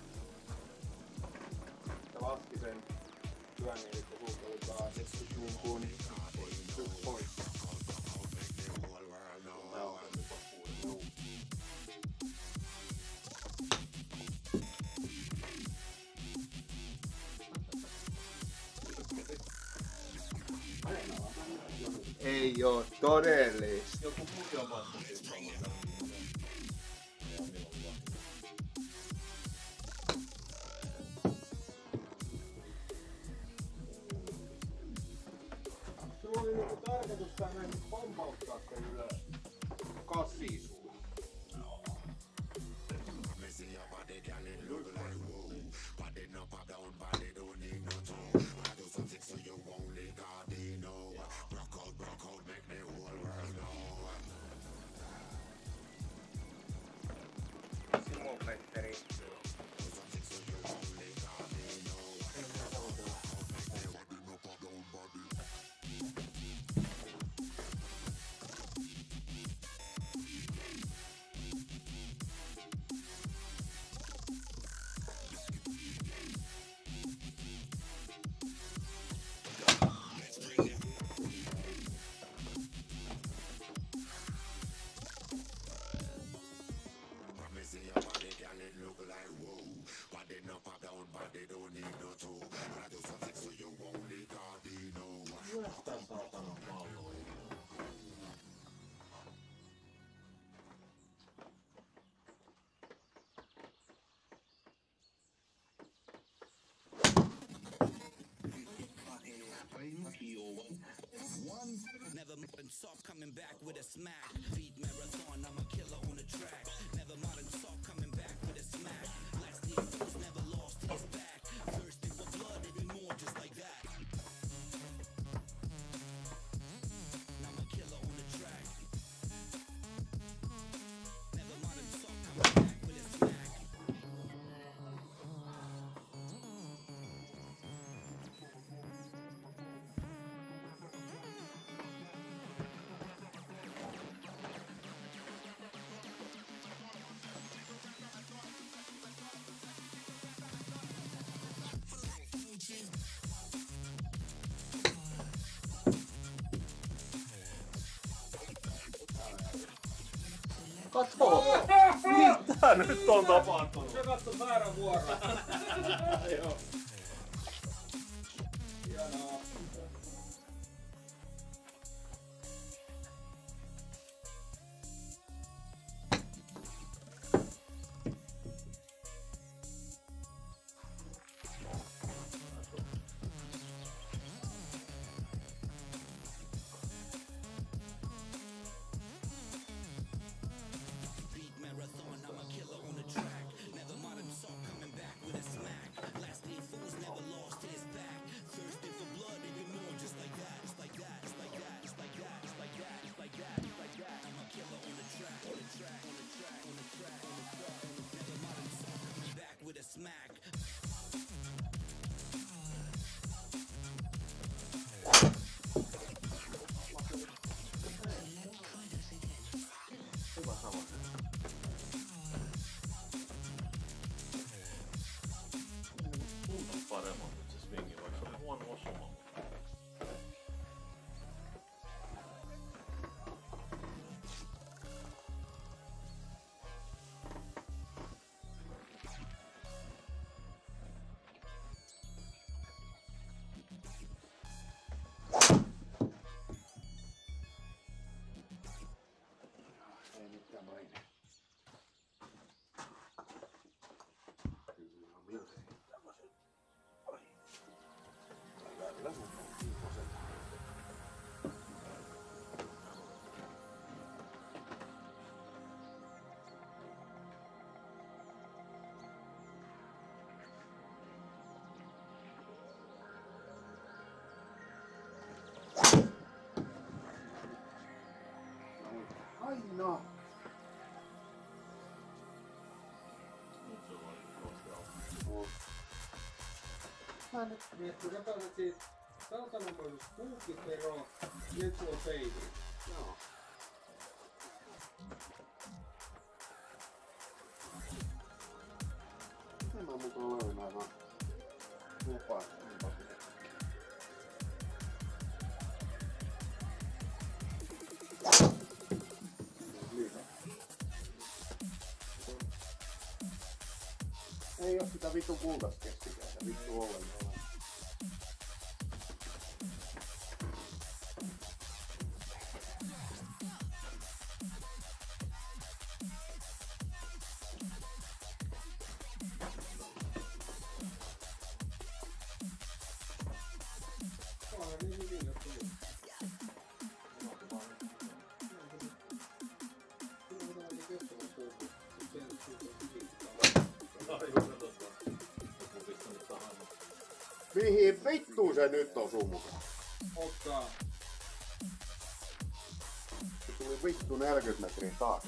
Se laski sen työn, eli kun sulta oli päätetty niin kuin just pois. Joo, se nyt on puoli. Ei oo todellista. Joku muukin on vasta sitten tuolla. Ei oo milloin vaan. Sulla oli niinku tarkoitus tää näin pompauttaa se ylös. Kassiin sulla. Simon Petteri. Syöstää saatana palloa. Never modern soft coming back with a smack. Beat marathon, I'm a killer on the track. Never modern soft coming back with a smack. Last year was never lost his back. Thirsty for blood anymore, just like that. I'm a killer on the track. Never modern soft coming back with a smack. Kato! Mitä nyt on tapahtunut? Se katso väärän vuoron. Joo. Hienoa. Beat marathon, I'm a killer on the track. Never modern soft coming back with a smack. Last year fools never lost his back. Thirsty for blood anymore, just like that, just like that, just like that, just like that, just like that, just like that, just like that. I'm a killer on the track, on the track, on the track, on the track, on the track. Never modern soft coming back with a smack. Aina. Mä nyt miettii, sä pääset siis saatanan kuukkipero, nyt sulla on peili. Joo. Miten mä mukaan löydän aivan lupaa? Ei oo sitä vittu kultaista keskikäistä, vittu ollenkaan. Onhan niin hyvin, jos tuli. Mihin vittuun se nyt on sun mukaan? Ottaa. Se tuli vittu neljäkymmentä metriä taakse.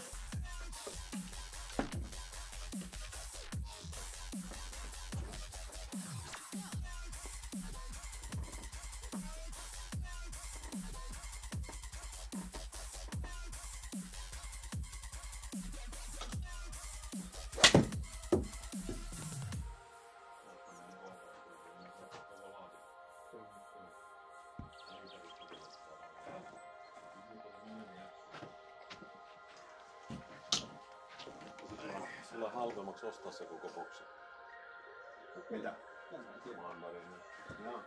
Sulla on halvemmaksi ostaa se koko boksi. Mitä? Maanmarinen. Joo.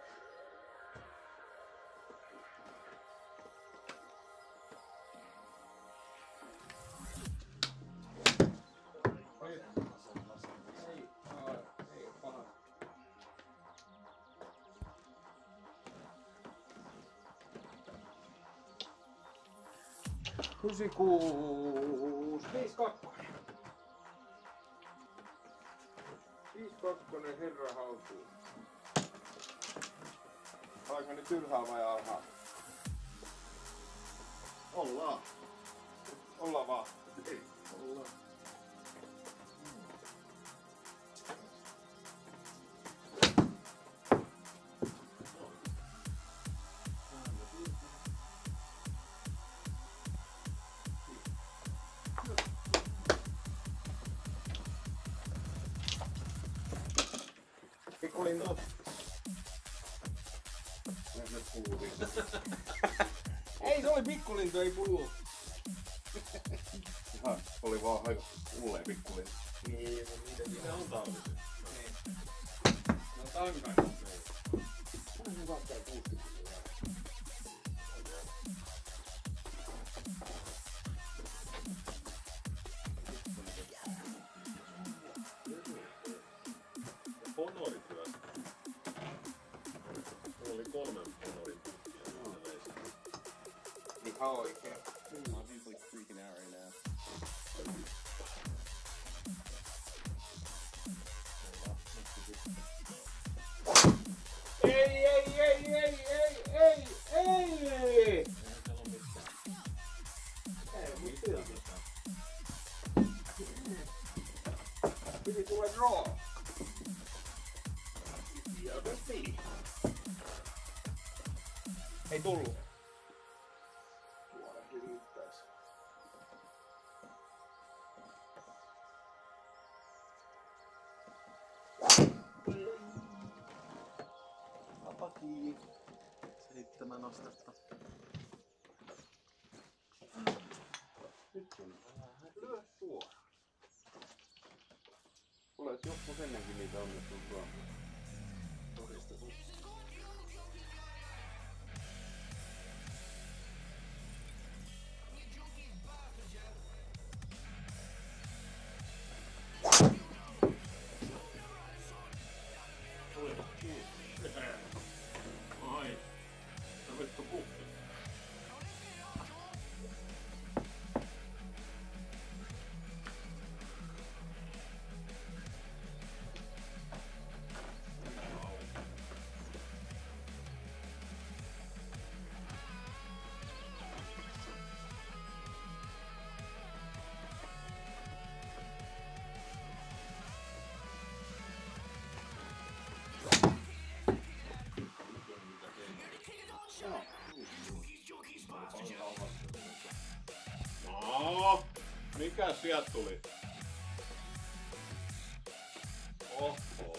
Ei, aa, ei oo paha. Kusikuus. Viis kakkonen. Viis kakkonen herra haltuun. Oliko nyt ylhäällä vai alhaalla? Ollaan. Ollaan vaan. Ei, ollaan. Pikkulintu. Nyt puhutiin. Ei, se oli pikkulintu, ei pullu. Ihan, oli vaan aika ulleen pikkulintu. Niin, no niitä Ne niitä on on. talviset. Ne on tankaita. On hyvä tää kuusikymmentä. Ponorit hyvät. Mulla oli kolme ponorin putkia. Mä vein sitä. Ihan oikein. He's like freaking out right now. Ei, ei, ei, ei, ei, ei, ei! Eihän siellä oo mitään. Ei, mut Mitään silti. mitään. Piti tulla draw. Ei tullu. Tuollakin riittäis. Apaki. Seitsemän astetta. Nyt on vähän lyö suoraan. Olet joskus ennenkin niitä onnistunut tuomaan. Todistettu. Ai vittu kuppi. No, mikä sieltä tuli? Oho.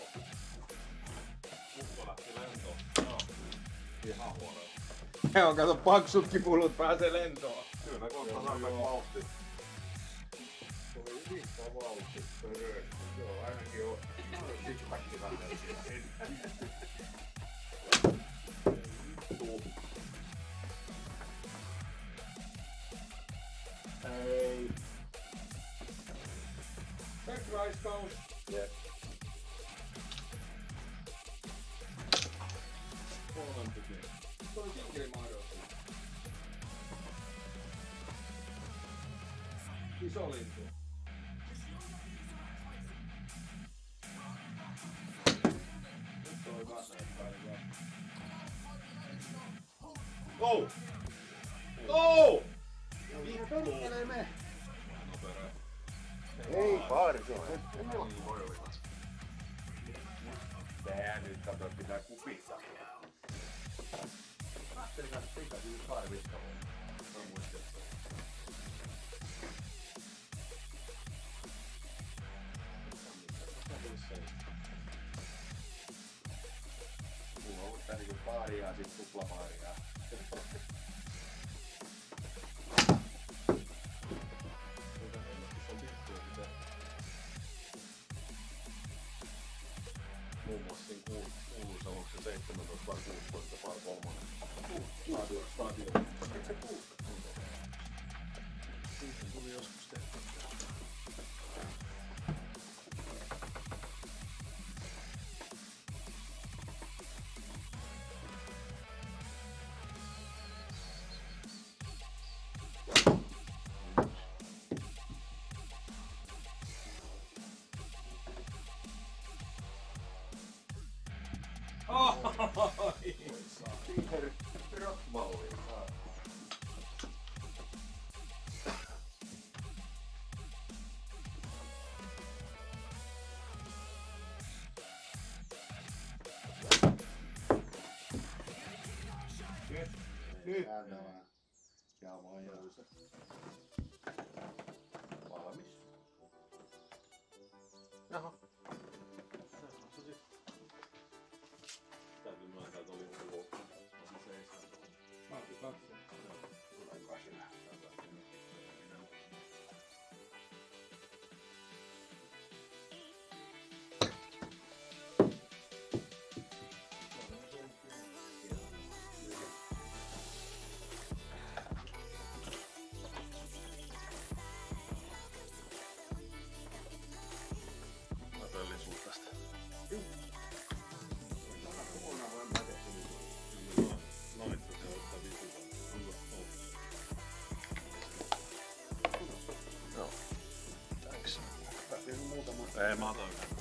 Kukko lähti lentoon. Joo. Ihan huono. Se on, kato, paksut kipulut pääsee lentoon. Kyllä kohta saadaan vauhti. Tuli viikkoa vauhti. Joo, ainakin on. Sixpacki vähän. Vittu. Ei. Seksraiskaus. Jep. Kolmantikin. Se oli sinkerimahdollisuus. Iso lintu. Nyt toi kanssa näyttää hyvä. Oh! Oh! Mihin perkkelee me? Nopea. Ei, paari se on. Niin voi olla. Tää nyt kato, että pitää kupittaa. Lähtelin näistä pikaisesti nyt pari viikkoa. Se on muistettu. Mulla on ollut tää niinku paaria ja sit tuplapaaria. Muun muassa siinä kuuluisa onko se seitsemäntoista vai kuusitoista par kolmonen. Stadion, stadion. Eikö se kuusitoista? Siitä tuli joskus tehty. Oi! Siihen rockmalliin saa. Nyt! Nyt! Kääntämään. Ja vaan ja valmis. Jaha. Täytyy myöntää, että oli joku luokka. Mä otin seisään tuohon. Mä otin kaksi. Tulee kasina. Mä pöllin sut tästä. Naittu se ottaa vituta. Onko? Joo. Thanks. Päätin muutama. Ei, mä otan yhden.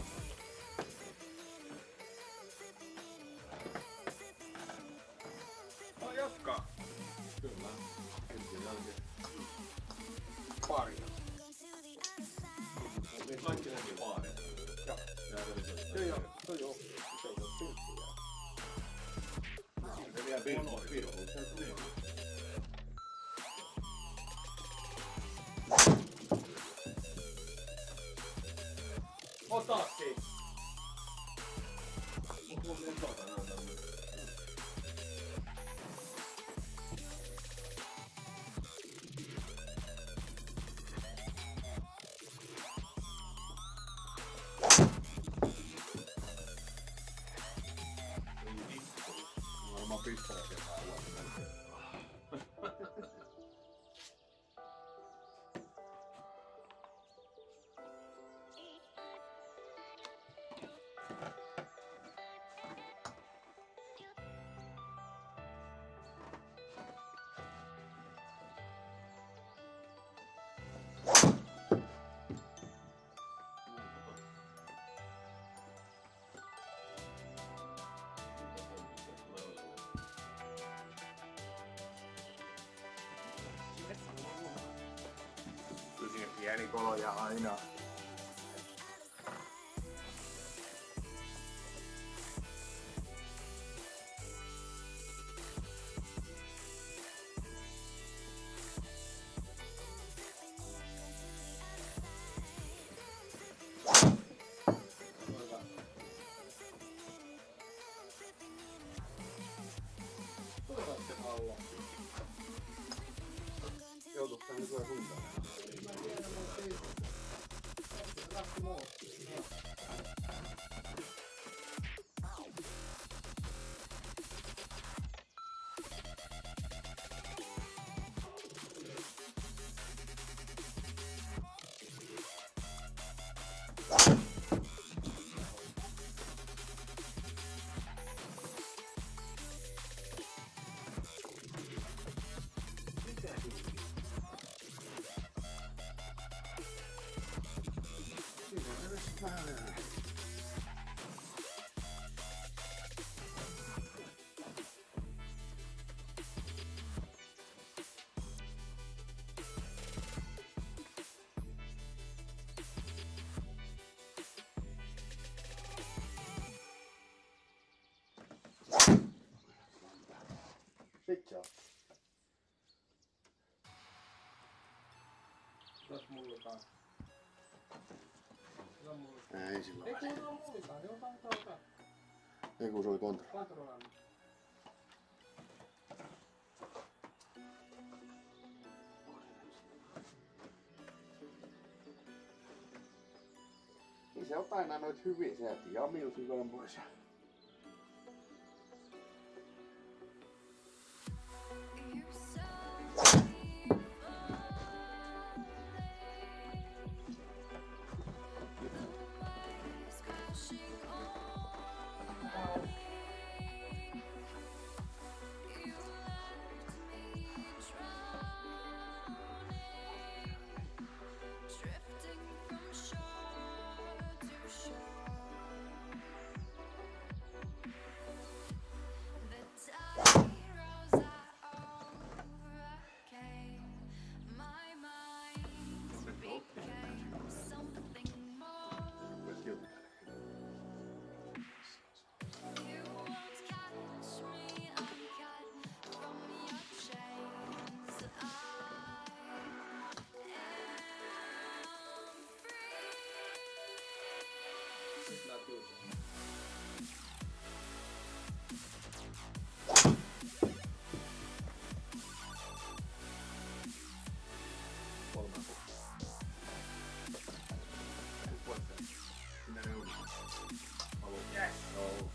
No jatkaa. Kyllä. Kympin jälkeen. Pari. Niin kaikki näki paaria. Joo. Ja edelliset. Joo, joo. Toi joo. Se on pinkkiä. Se vielä pirkku, pirkku. Niin. Ota siitä. Mut mun ei saata näytä nyt. Varmaan pistolekin päällä. pieni koloja aina. Joutuuko tää nykyään suuntaan? Sit job. Otas mullitaan. Ota mullitaan. Ei silloin. Ei kun ota mullitaan, niin ota, ota, ota. Ei kun se oli kontra. Kontrolloinut. Niin se ottaa aina noit hyviä, se jätti Jamil hyvän pois. Nyt lähtyy se. Kolme. Sinne reunaan. Haluat? Yes. Joo.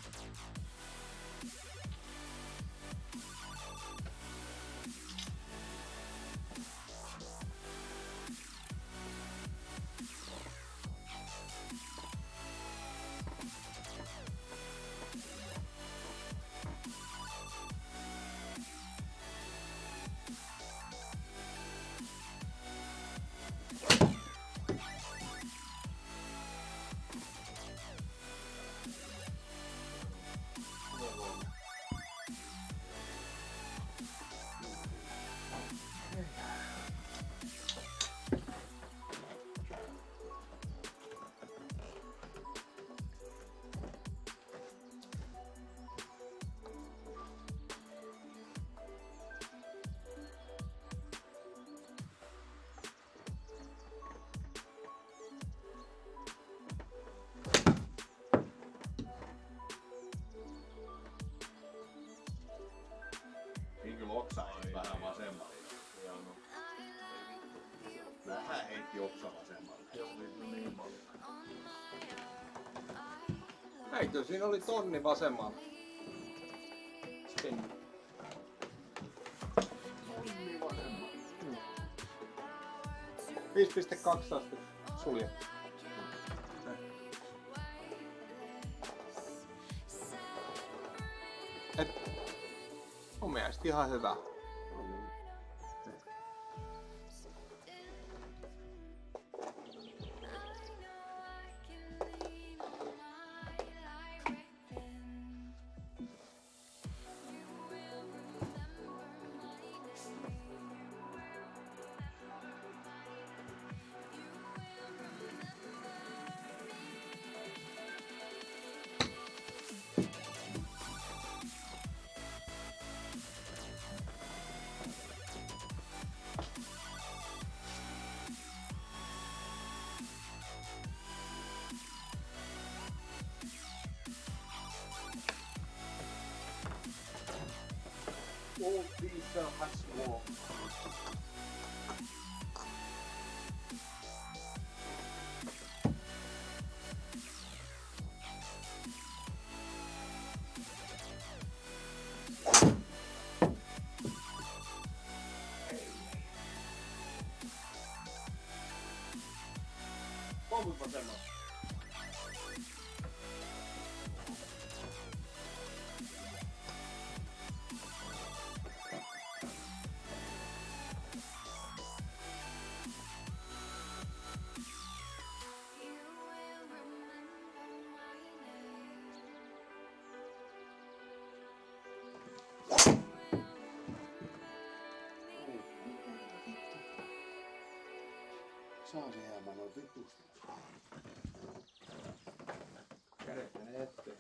Niin kyllä oksa heitti vähän vasemmalle. Vähän heitti oksa vasemmalle. Eikö siinä oli tonni vasemmalla? Spin. Tonni vasemmalle. viisi pilkku kaksi asti suljettu. Et, mun mielestä ihan hyvä. Old diesel has walked. Pompipa semmoista. Saa se jäämään noin vitusti. Kädet menee eteen.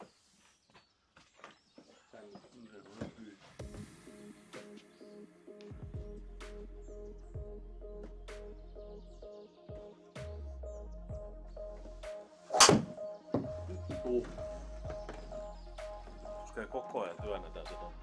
Vittu. Koska koko ajan työnnetään se tonne.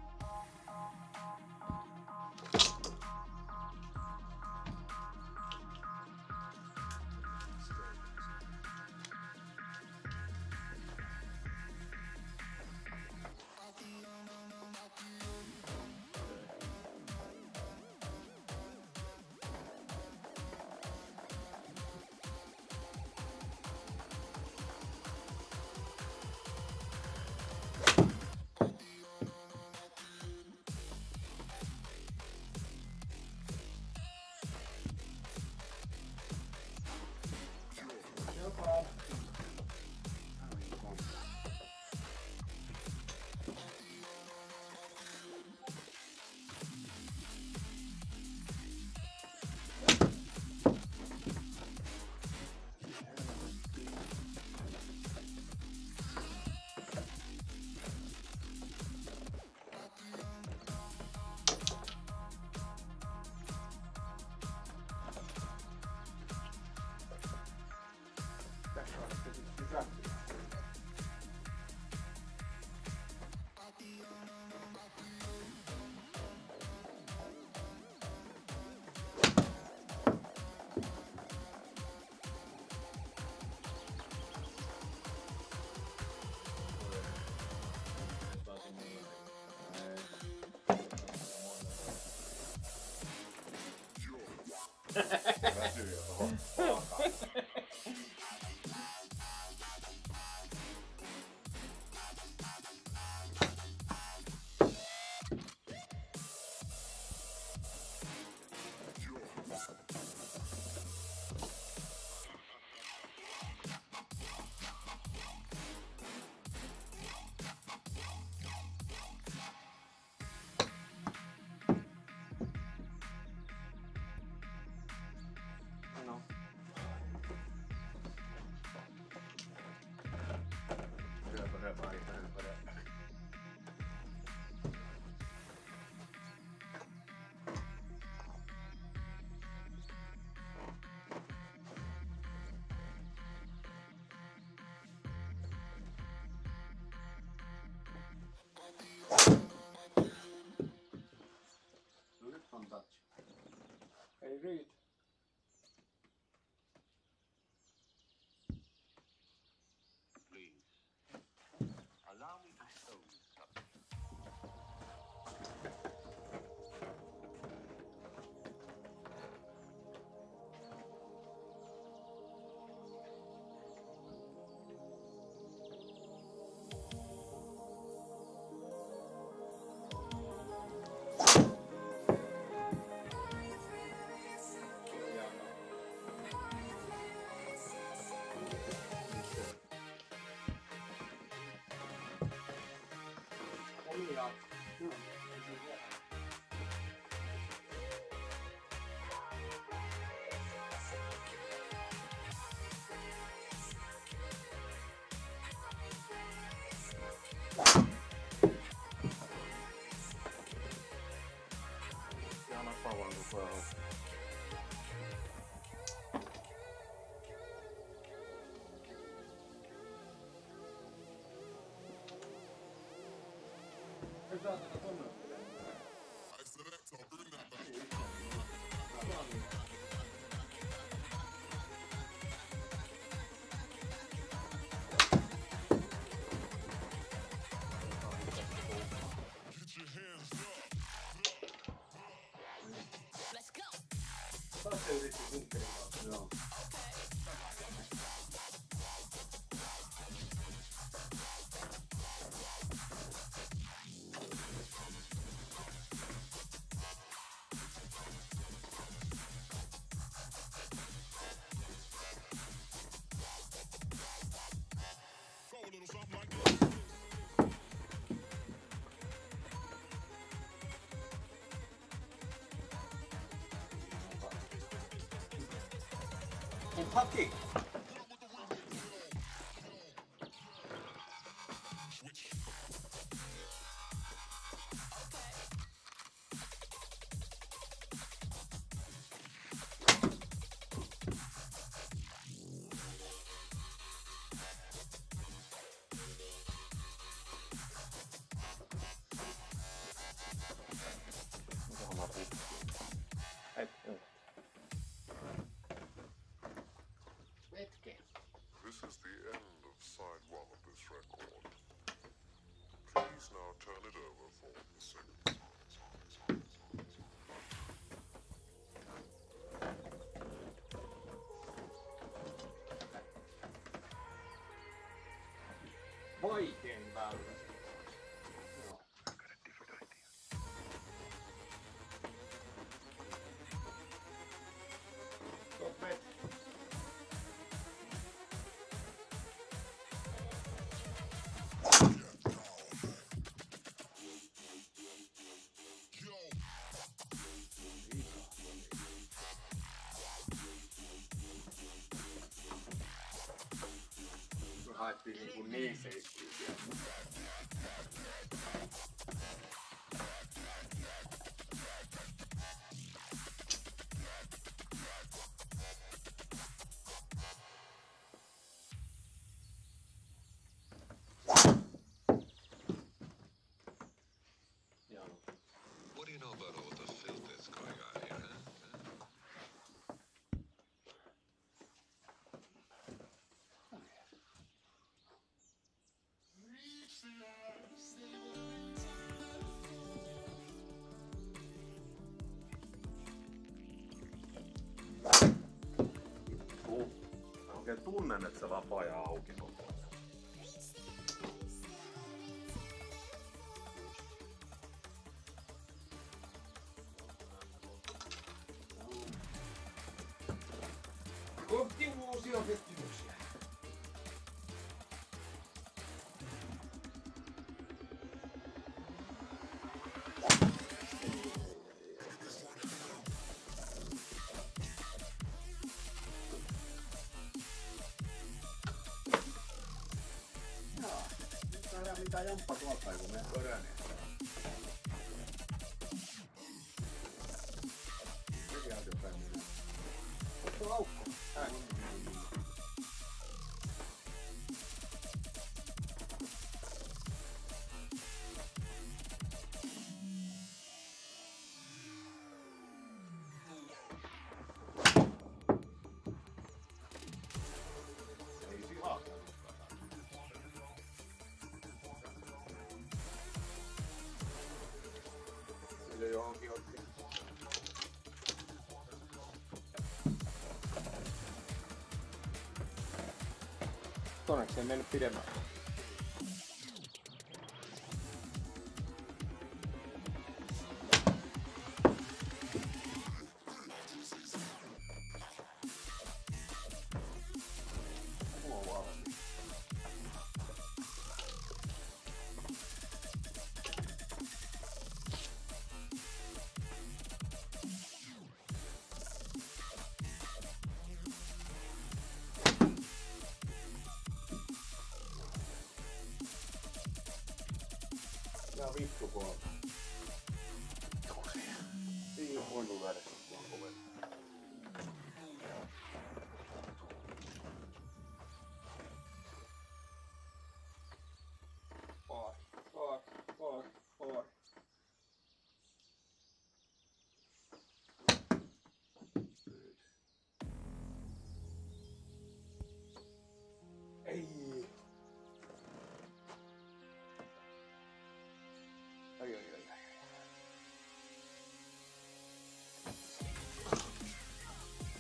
Tässä on sitten pysähtyä. Väsyy jo tohon palkaan. No. Syöpä se pari syöpä. No nyt on touch. Ei riitä. Allow me to show you something. Omia. No. Ihana kauan koko ajan. Ei saa tätä tonne. yritti sunkkerin kautta. Joo. Kun haki. This is the end of side one of this record. Please now turn it over for the second time. Vaikein väylä. Joo. Topet. Haettiin niinku niin seittyy sieltä. What do you know about all the filth that's going on here, huh? Tuu. Mä oikein tunnen, että se vapaa-ajan auki koko ajan. Kohti uusia pettymyksiä. Nyt saadaan mitään jamppa tuolta, kun me öräneen. Sekin on jotain minä. Tuo aukko. Näin. Ei sihaa. Sille johonkin otti. Onneksi ei mennyt pidemmälle. Ja vittu kun on. Ei oo voinut lyödä sua kovemmin. Pari, pari, pari, pari. Ei. Ai ai ai ai.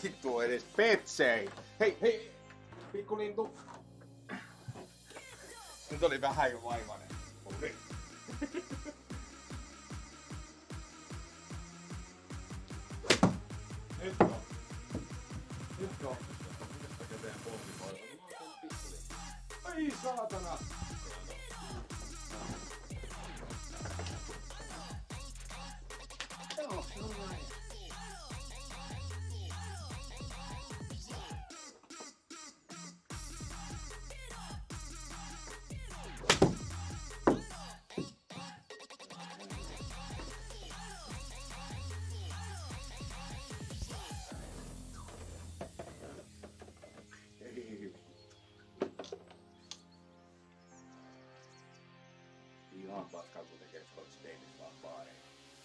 vittu edes petsei. Hei, hei, pikkulintu. Nyt oli vähän jo vaivainen. Okei. Nyt on. Nyt on. Ai saatana. Joo, se on näin. Ihan paskaa kun tekee Scottsdaleissa vaan baareja.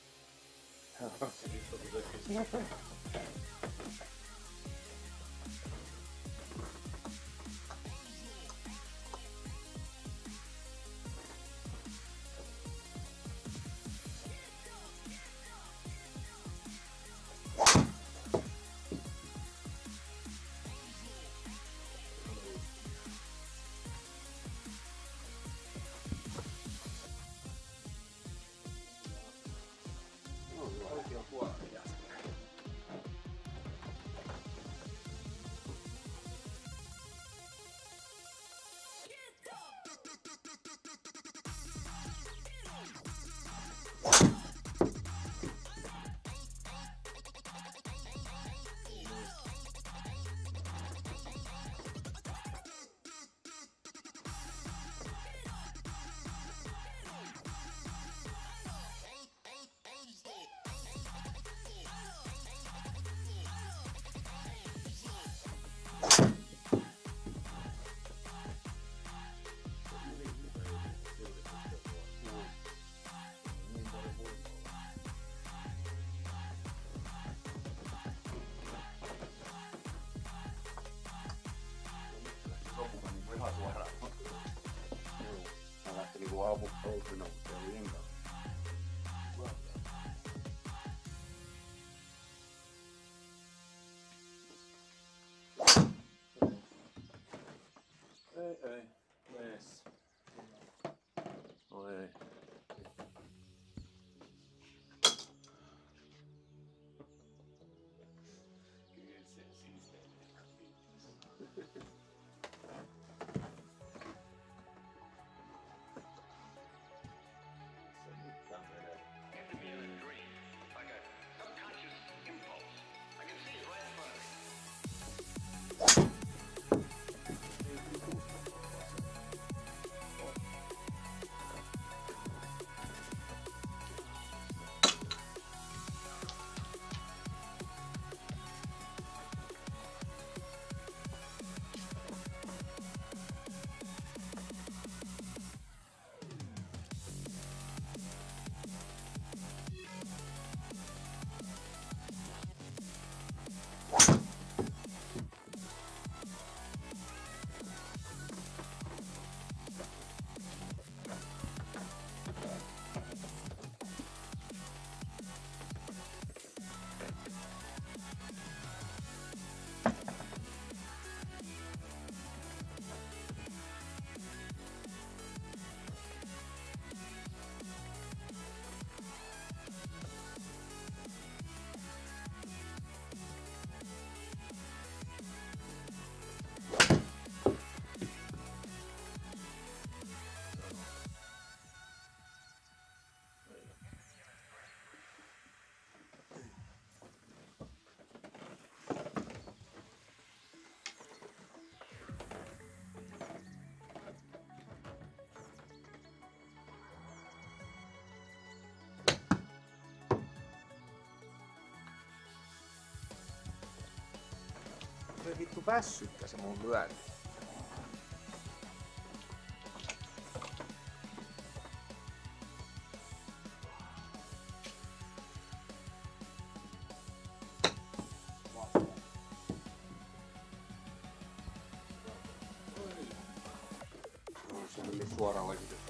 Oikein puolella jäsen. Ihan suoraan. Mä lähti niinku avuksi open up, se oli enkä. Ei, ei. Mees. No ei. Kyllä se siis Se vittu väsyttä se mun lyönti. Se meni suoraan lekitystä.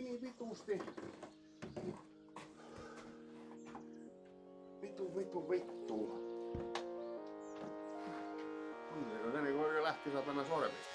niin vitusti. Vitu, vitu, vittu. Onneeko se niinku oikein lähti satana sormista?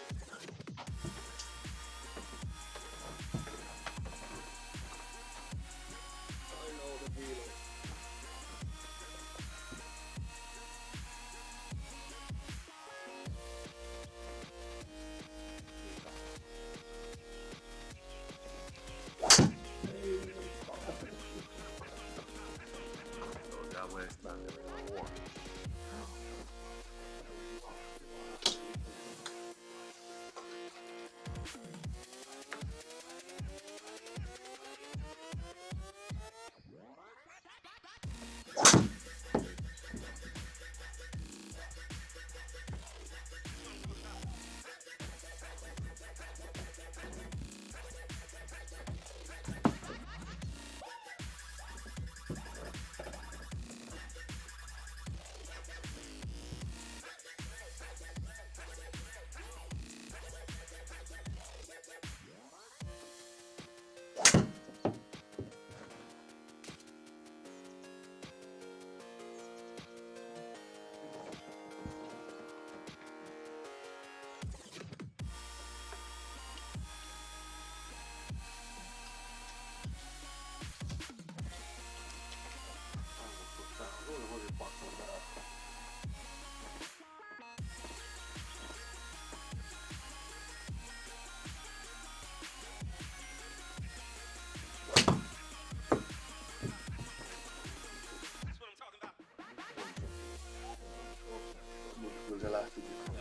Kyllä se lähti.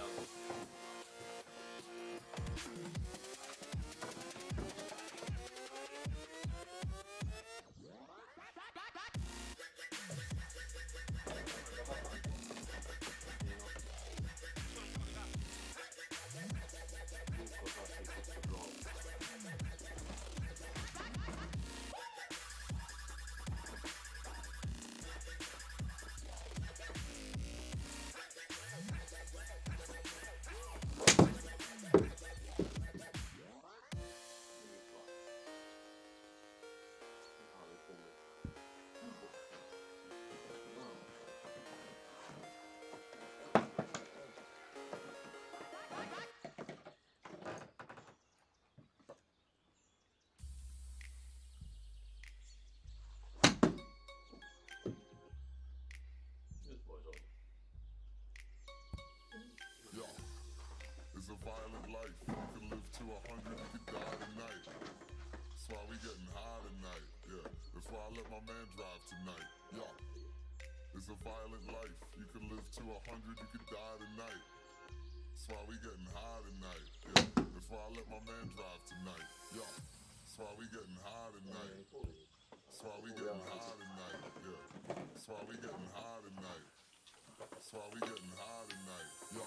It's a violent life. You can live to a hundred, you can die tonight. That's why we getting high tonight. Yeah, that's why I let my man drive tonight. Yeah, it's a violent life. You can live to a hundred, you can die tonight. That's why we getting high tonight. Yeah, that's why I let my man drive tonight. Yeah, that's why we getting high tonight. That's why we getting high tonight. Yeah, that's why we getting high tonight. That's why we getting high tonight. Yeah.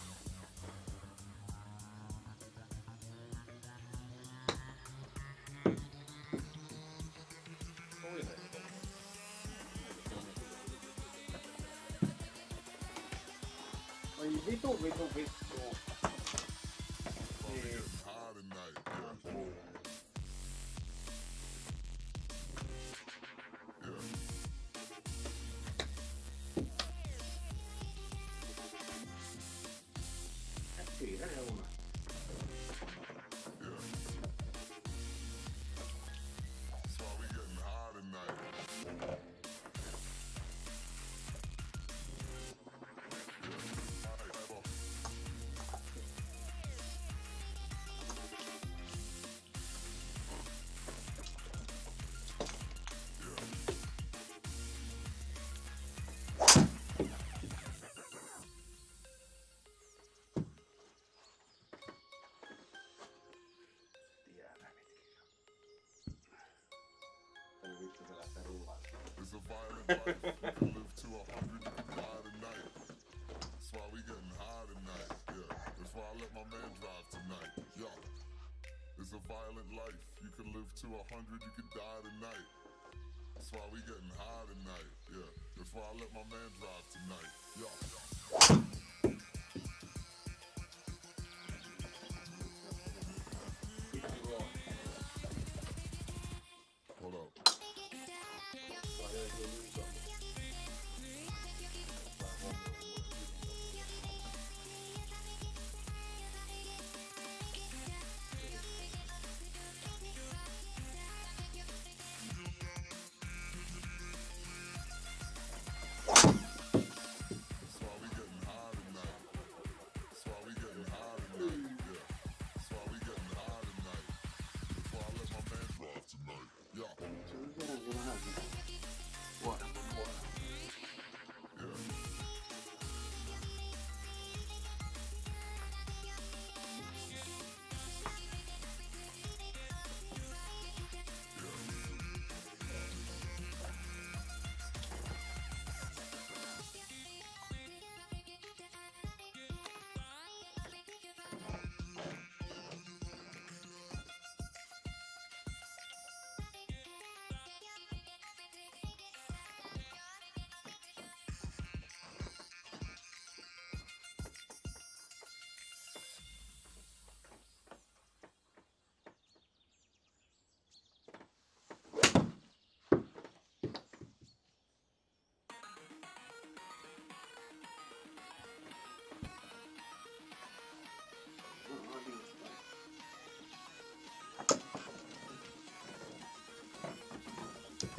Oi vitu, vitu, vitu. Getting high tonight. Yeah. Siinä reuna. That's why we getting high tonight. It's a violent life. You can live to a hundred, you can die tonight. That's why we getting high tonight. Yeah, that's why I let my man drive tonight. Yeah, it's a violent life. You can live to a hundred, you can die tonight. That's why we getting high tonight. Yeah, that's why I let my man drive tonight. Yeah.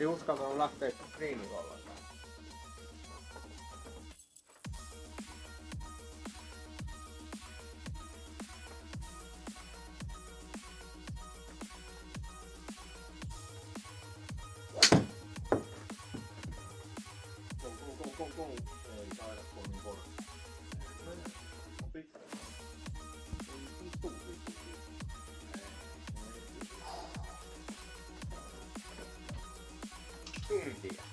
Ei uskaltanut lähteä screenillä ollenkaan. Go, go, go, go, go. Ei taida, kun on niin korkea. On pitkä. Ei tuu vittu. Tuntia.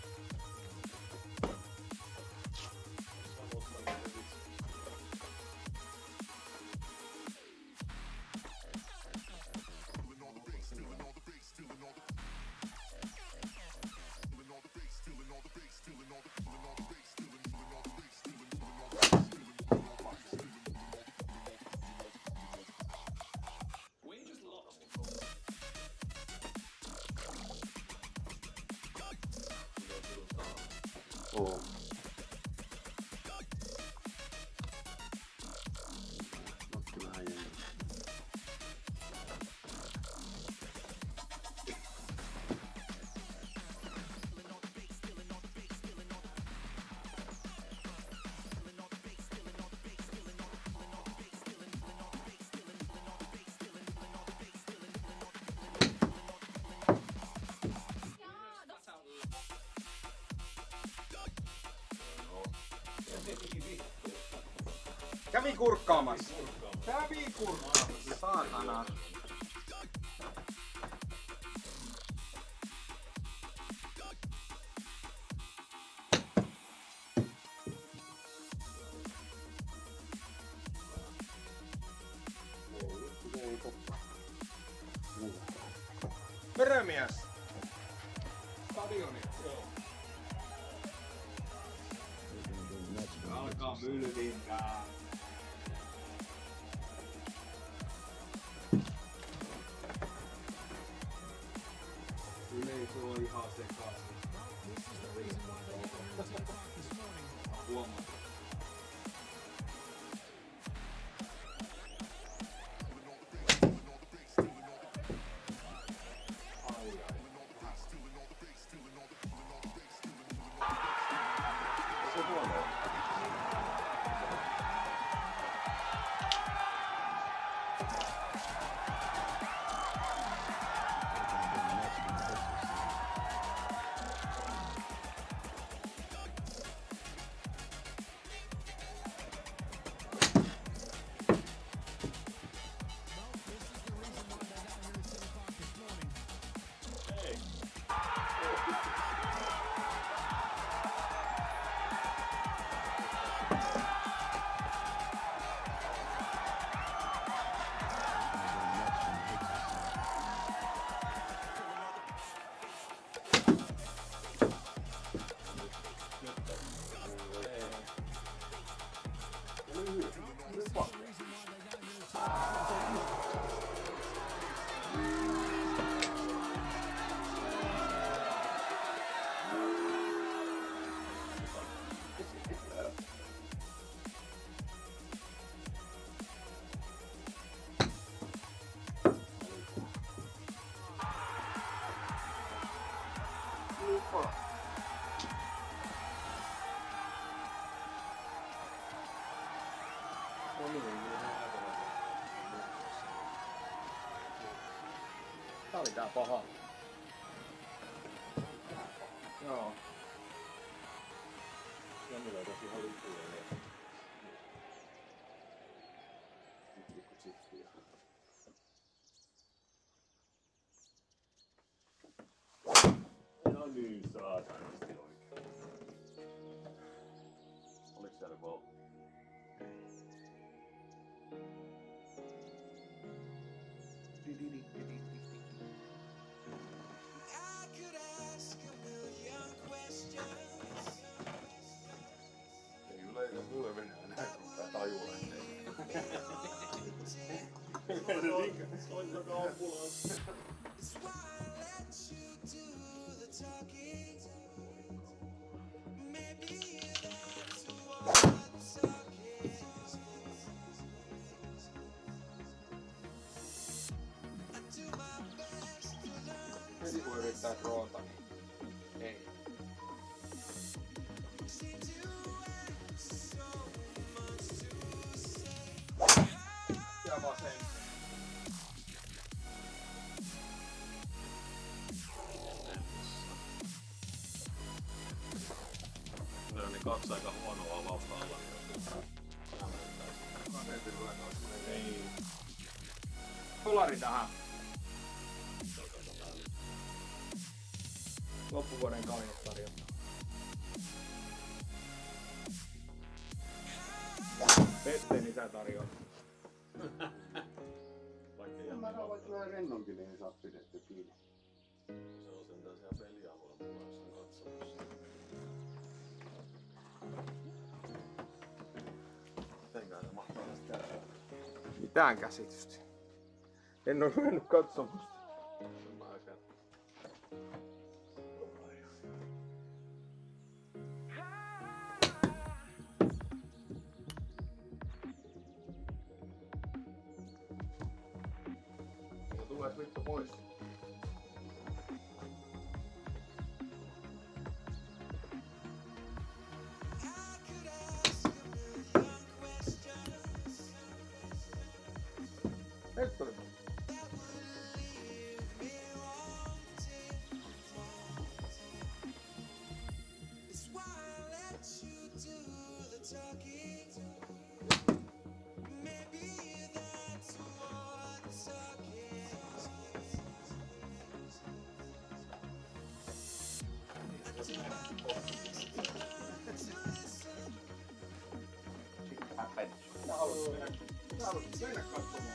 Oo. Otti vähän jengiä. Kävi kurkkaamassa. Kävi kurkkaamassa. Saatana. Veremies. Stadioni. Alkaa mylvintää. Yleisö on ihan sekaisin. Huomaa. Se huomaa. Tää oli tää paha. Joo. Jami löytäisi ihan lippuja ja... Pikku chipsiä. No niin, saatanasti oikein. Oliks täällä valmi? Ei yleensä mulle mennä enää, kun tää tajuu lähtee. vasen. Ne on niin kaksi aika huonoa avausta alla. Ei. Kolari tähän. Loppuvuoden kaljat tarjota. Vetteen isä tarjoaa. Vaikka Kyllä mä voin tulla rennonkin, niin ei saa pidetty kiinni. se on sentään siellä pelialueella mulla jossain katsomassa. Mitenkään se mahtaa tästä käydä. Mitään käsitystä. En oo ruvennut katsomaan. Tulee vittu pois. Hestori. Mä haluaisin mennä, mä haluaisin mennä katsomaan.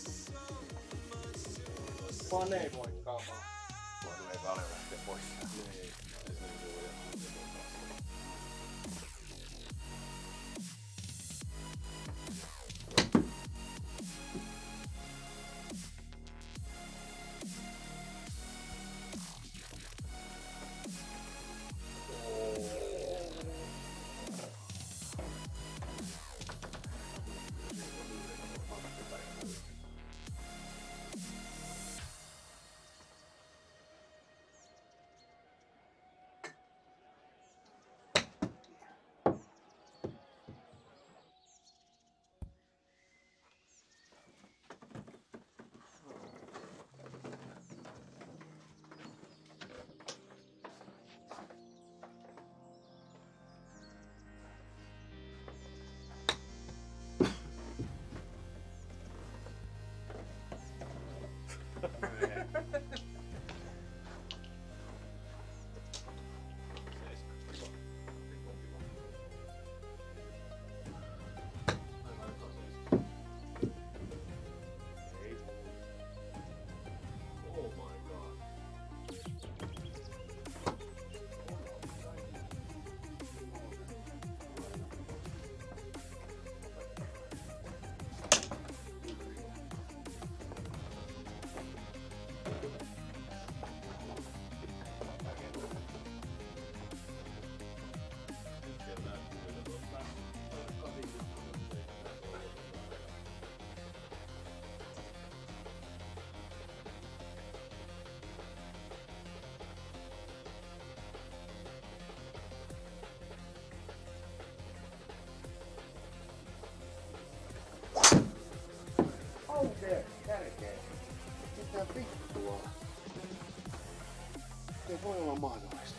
Pane moikkaamaan. Voi tulee Kalle lähteä pois. Niin. Ei se niinku voi jatkaa. Aukee, tärkeä. Mitä vittua? Se voi olla mahdollista.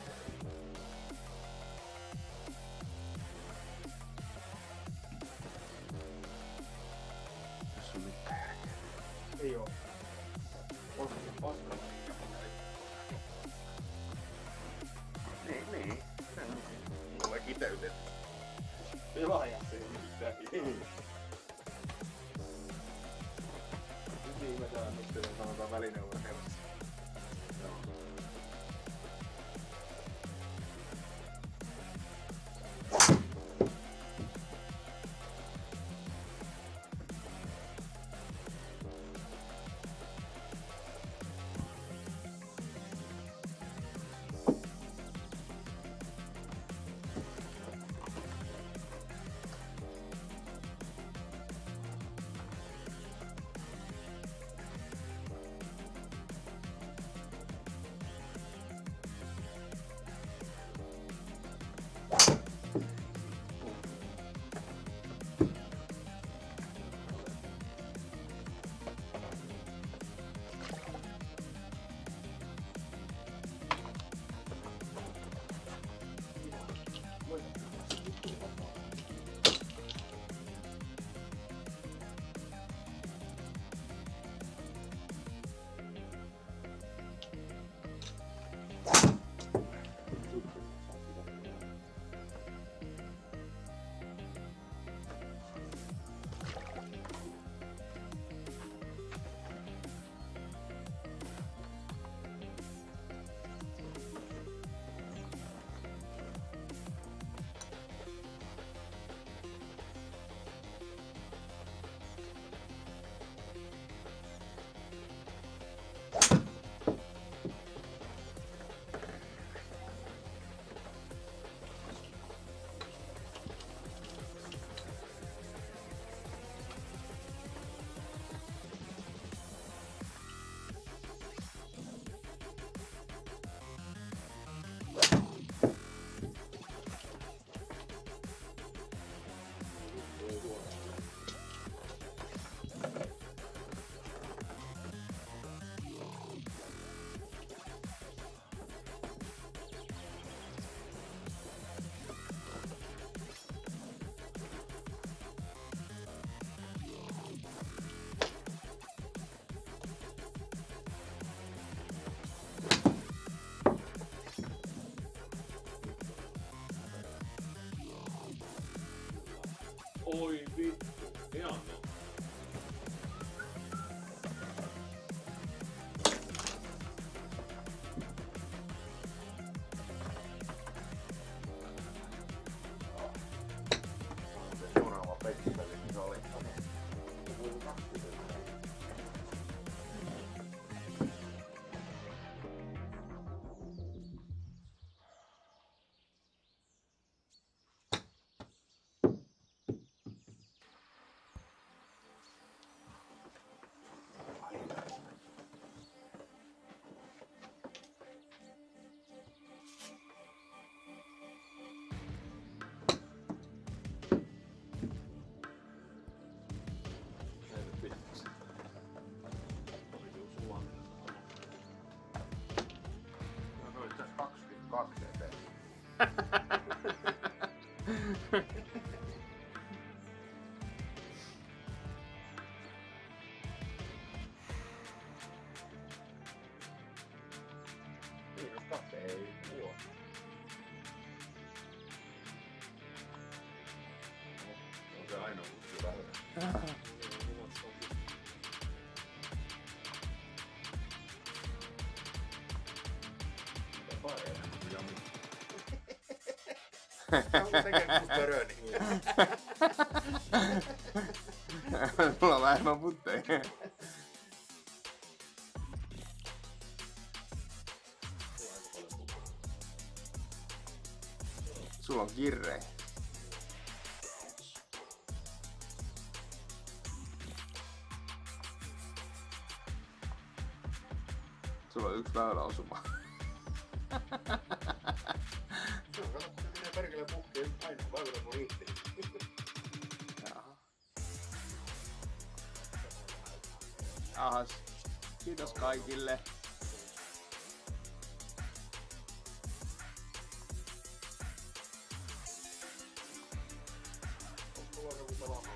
Tässä on mitään järkeä. Ei oo. Onko se paskalla? Niin, niin. Mulle kiteytetty. Pelaaja se ei mitään. Nyt ihmetään, mistä se sanotaan välineurheilassa. Joo. Oi vittu, ihan no. Seuraava pettipeli, niin oli. Ei nyt pitäisi. Oli kyllä sulla. No se olisi tässä kaksikymmentäkaksi eteen. Miinus kaksi ei huo. On se aina kutsu väylä. Onko tekee kun töröni? Mulla on vähemmän putteja. Sulla on kirrejä. Sulla on yksi väyläosuma. No kato, kun se menee perkele puhkeen ainoa väylä mun itse. Jaha. Ahas. Kiitos kaikille. Mulla on joku pelaamaan.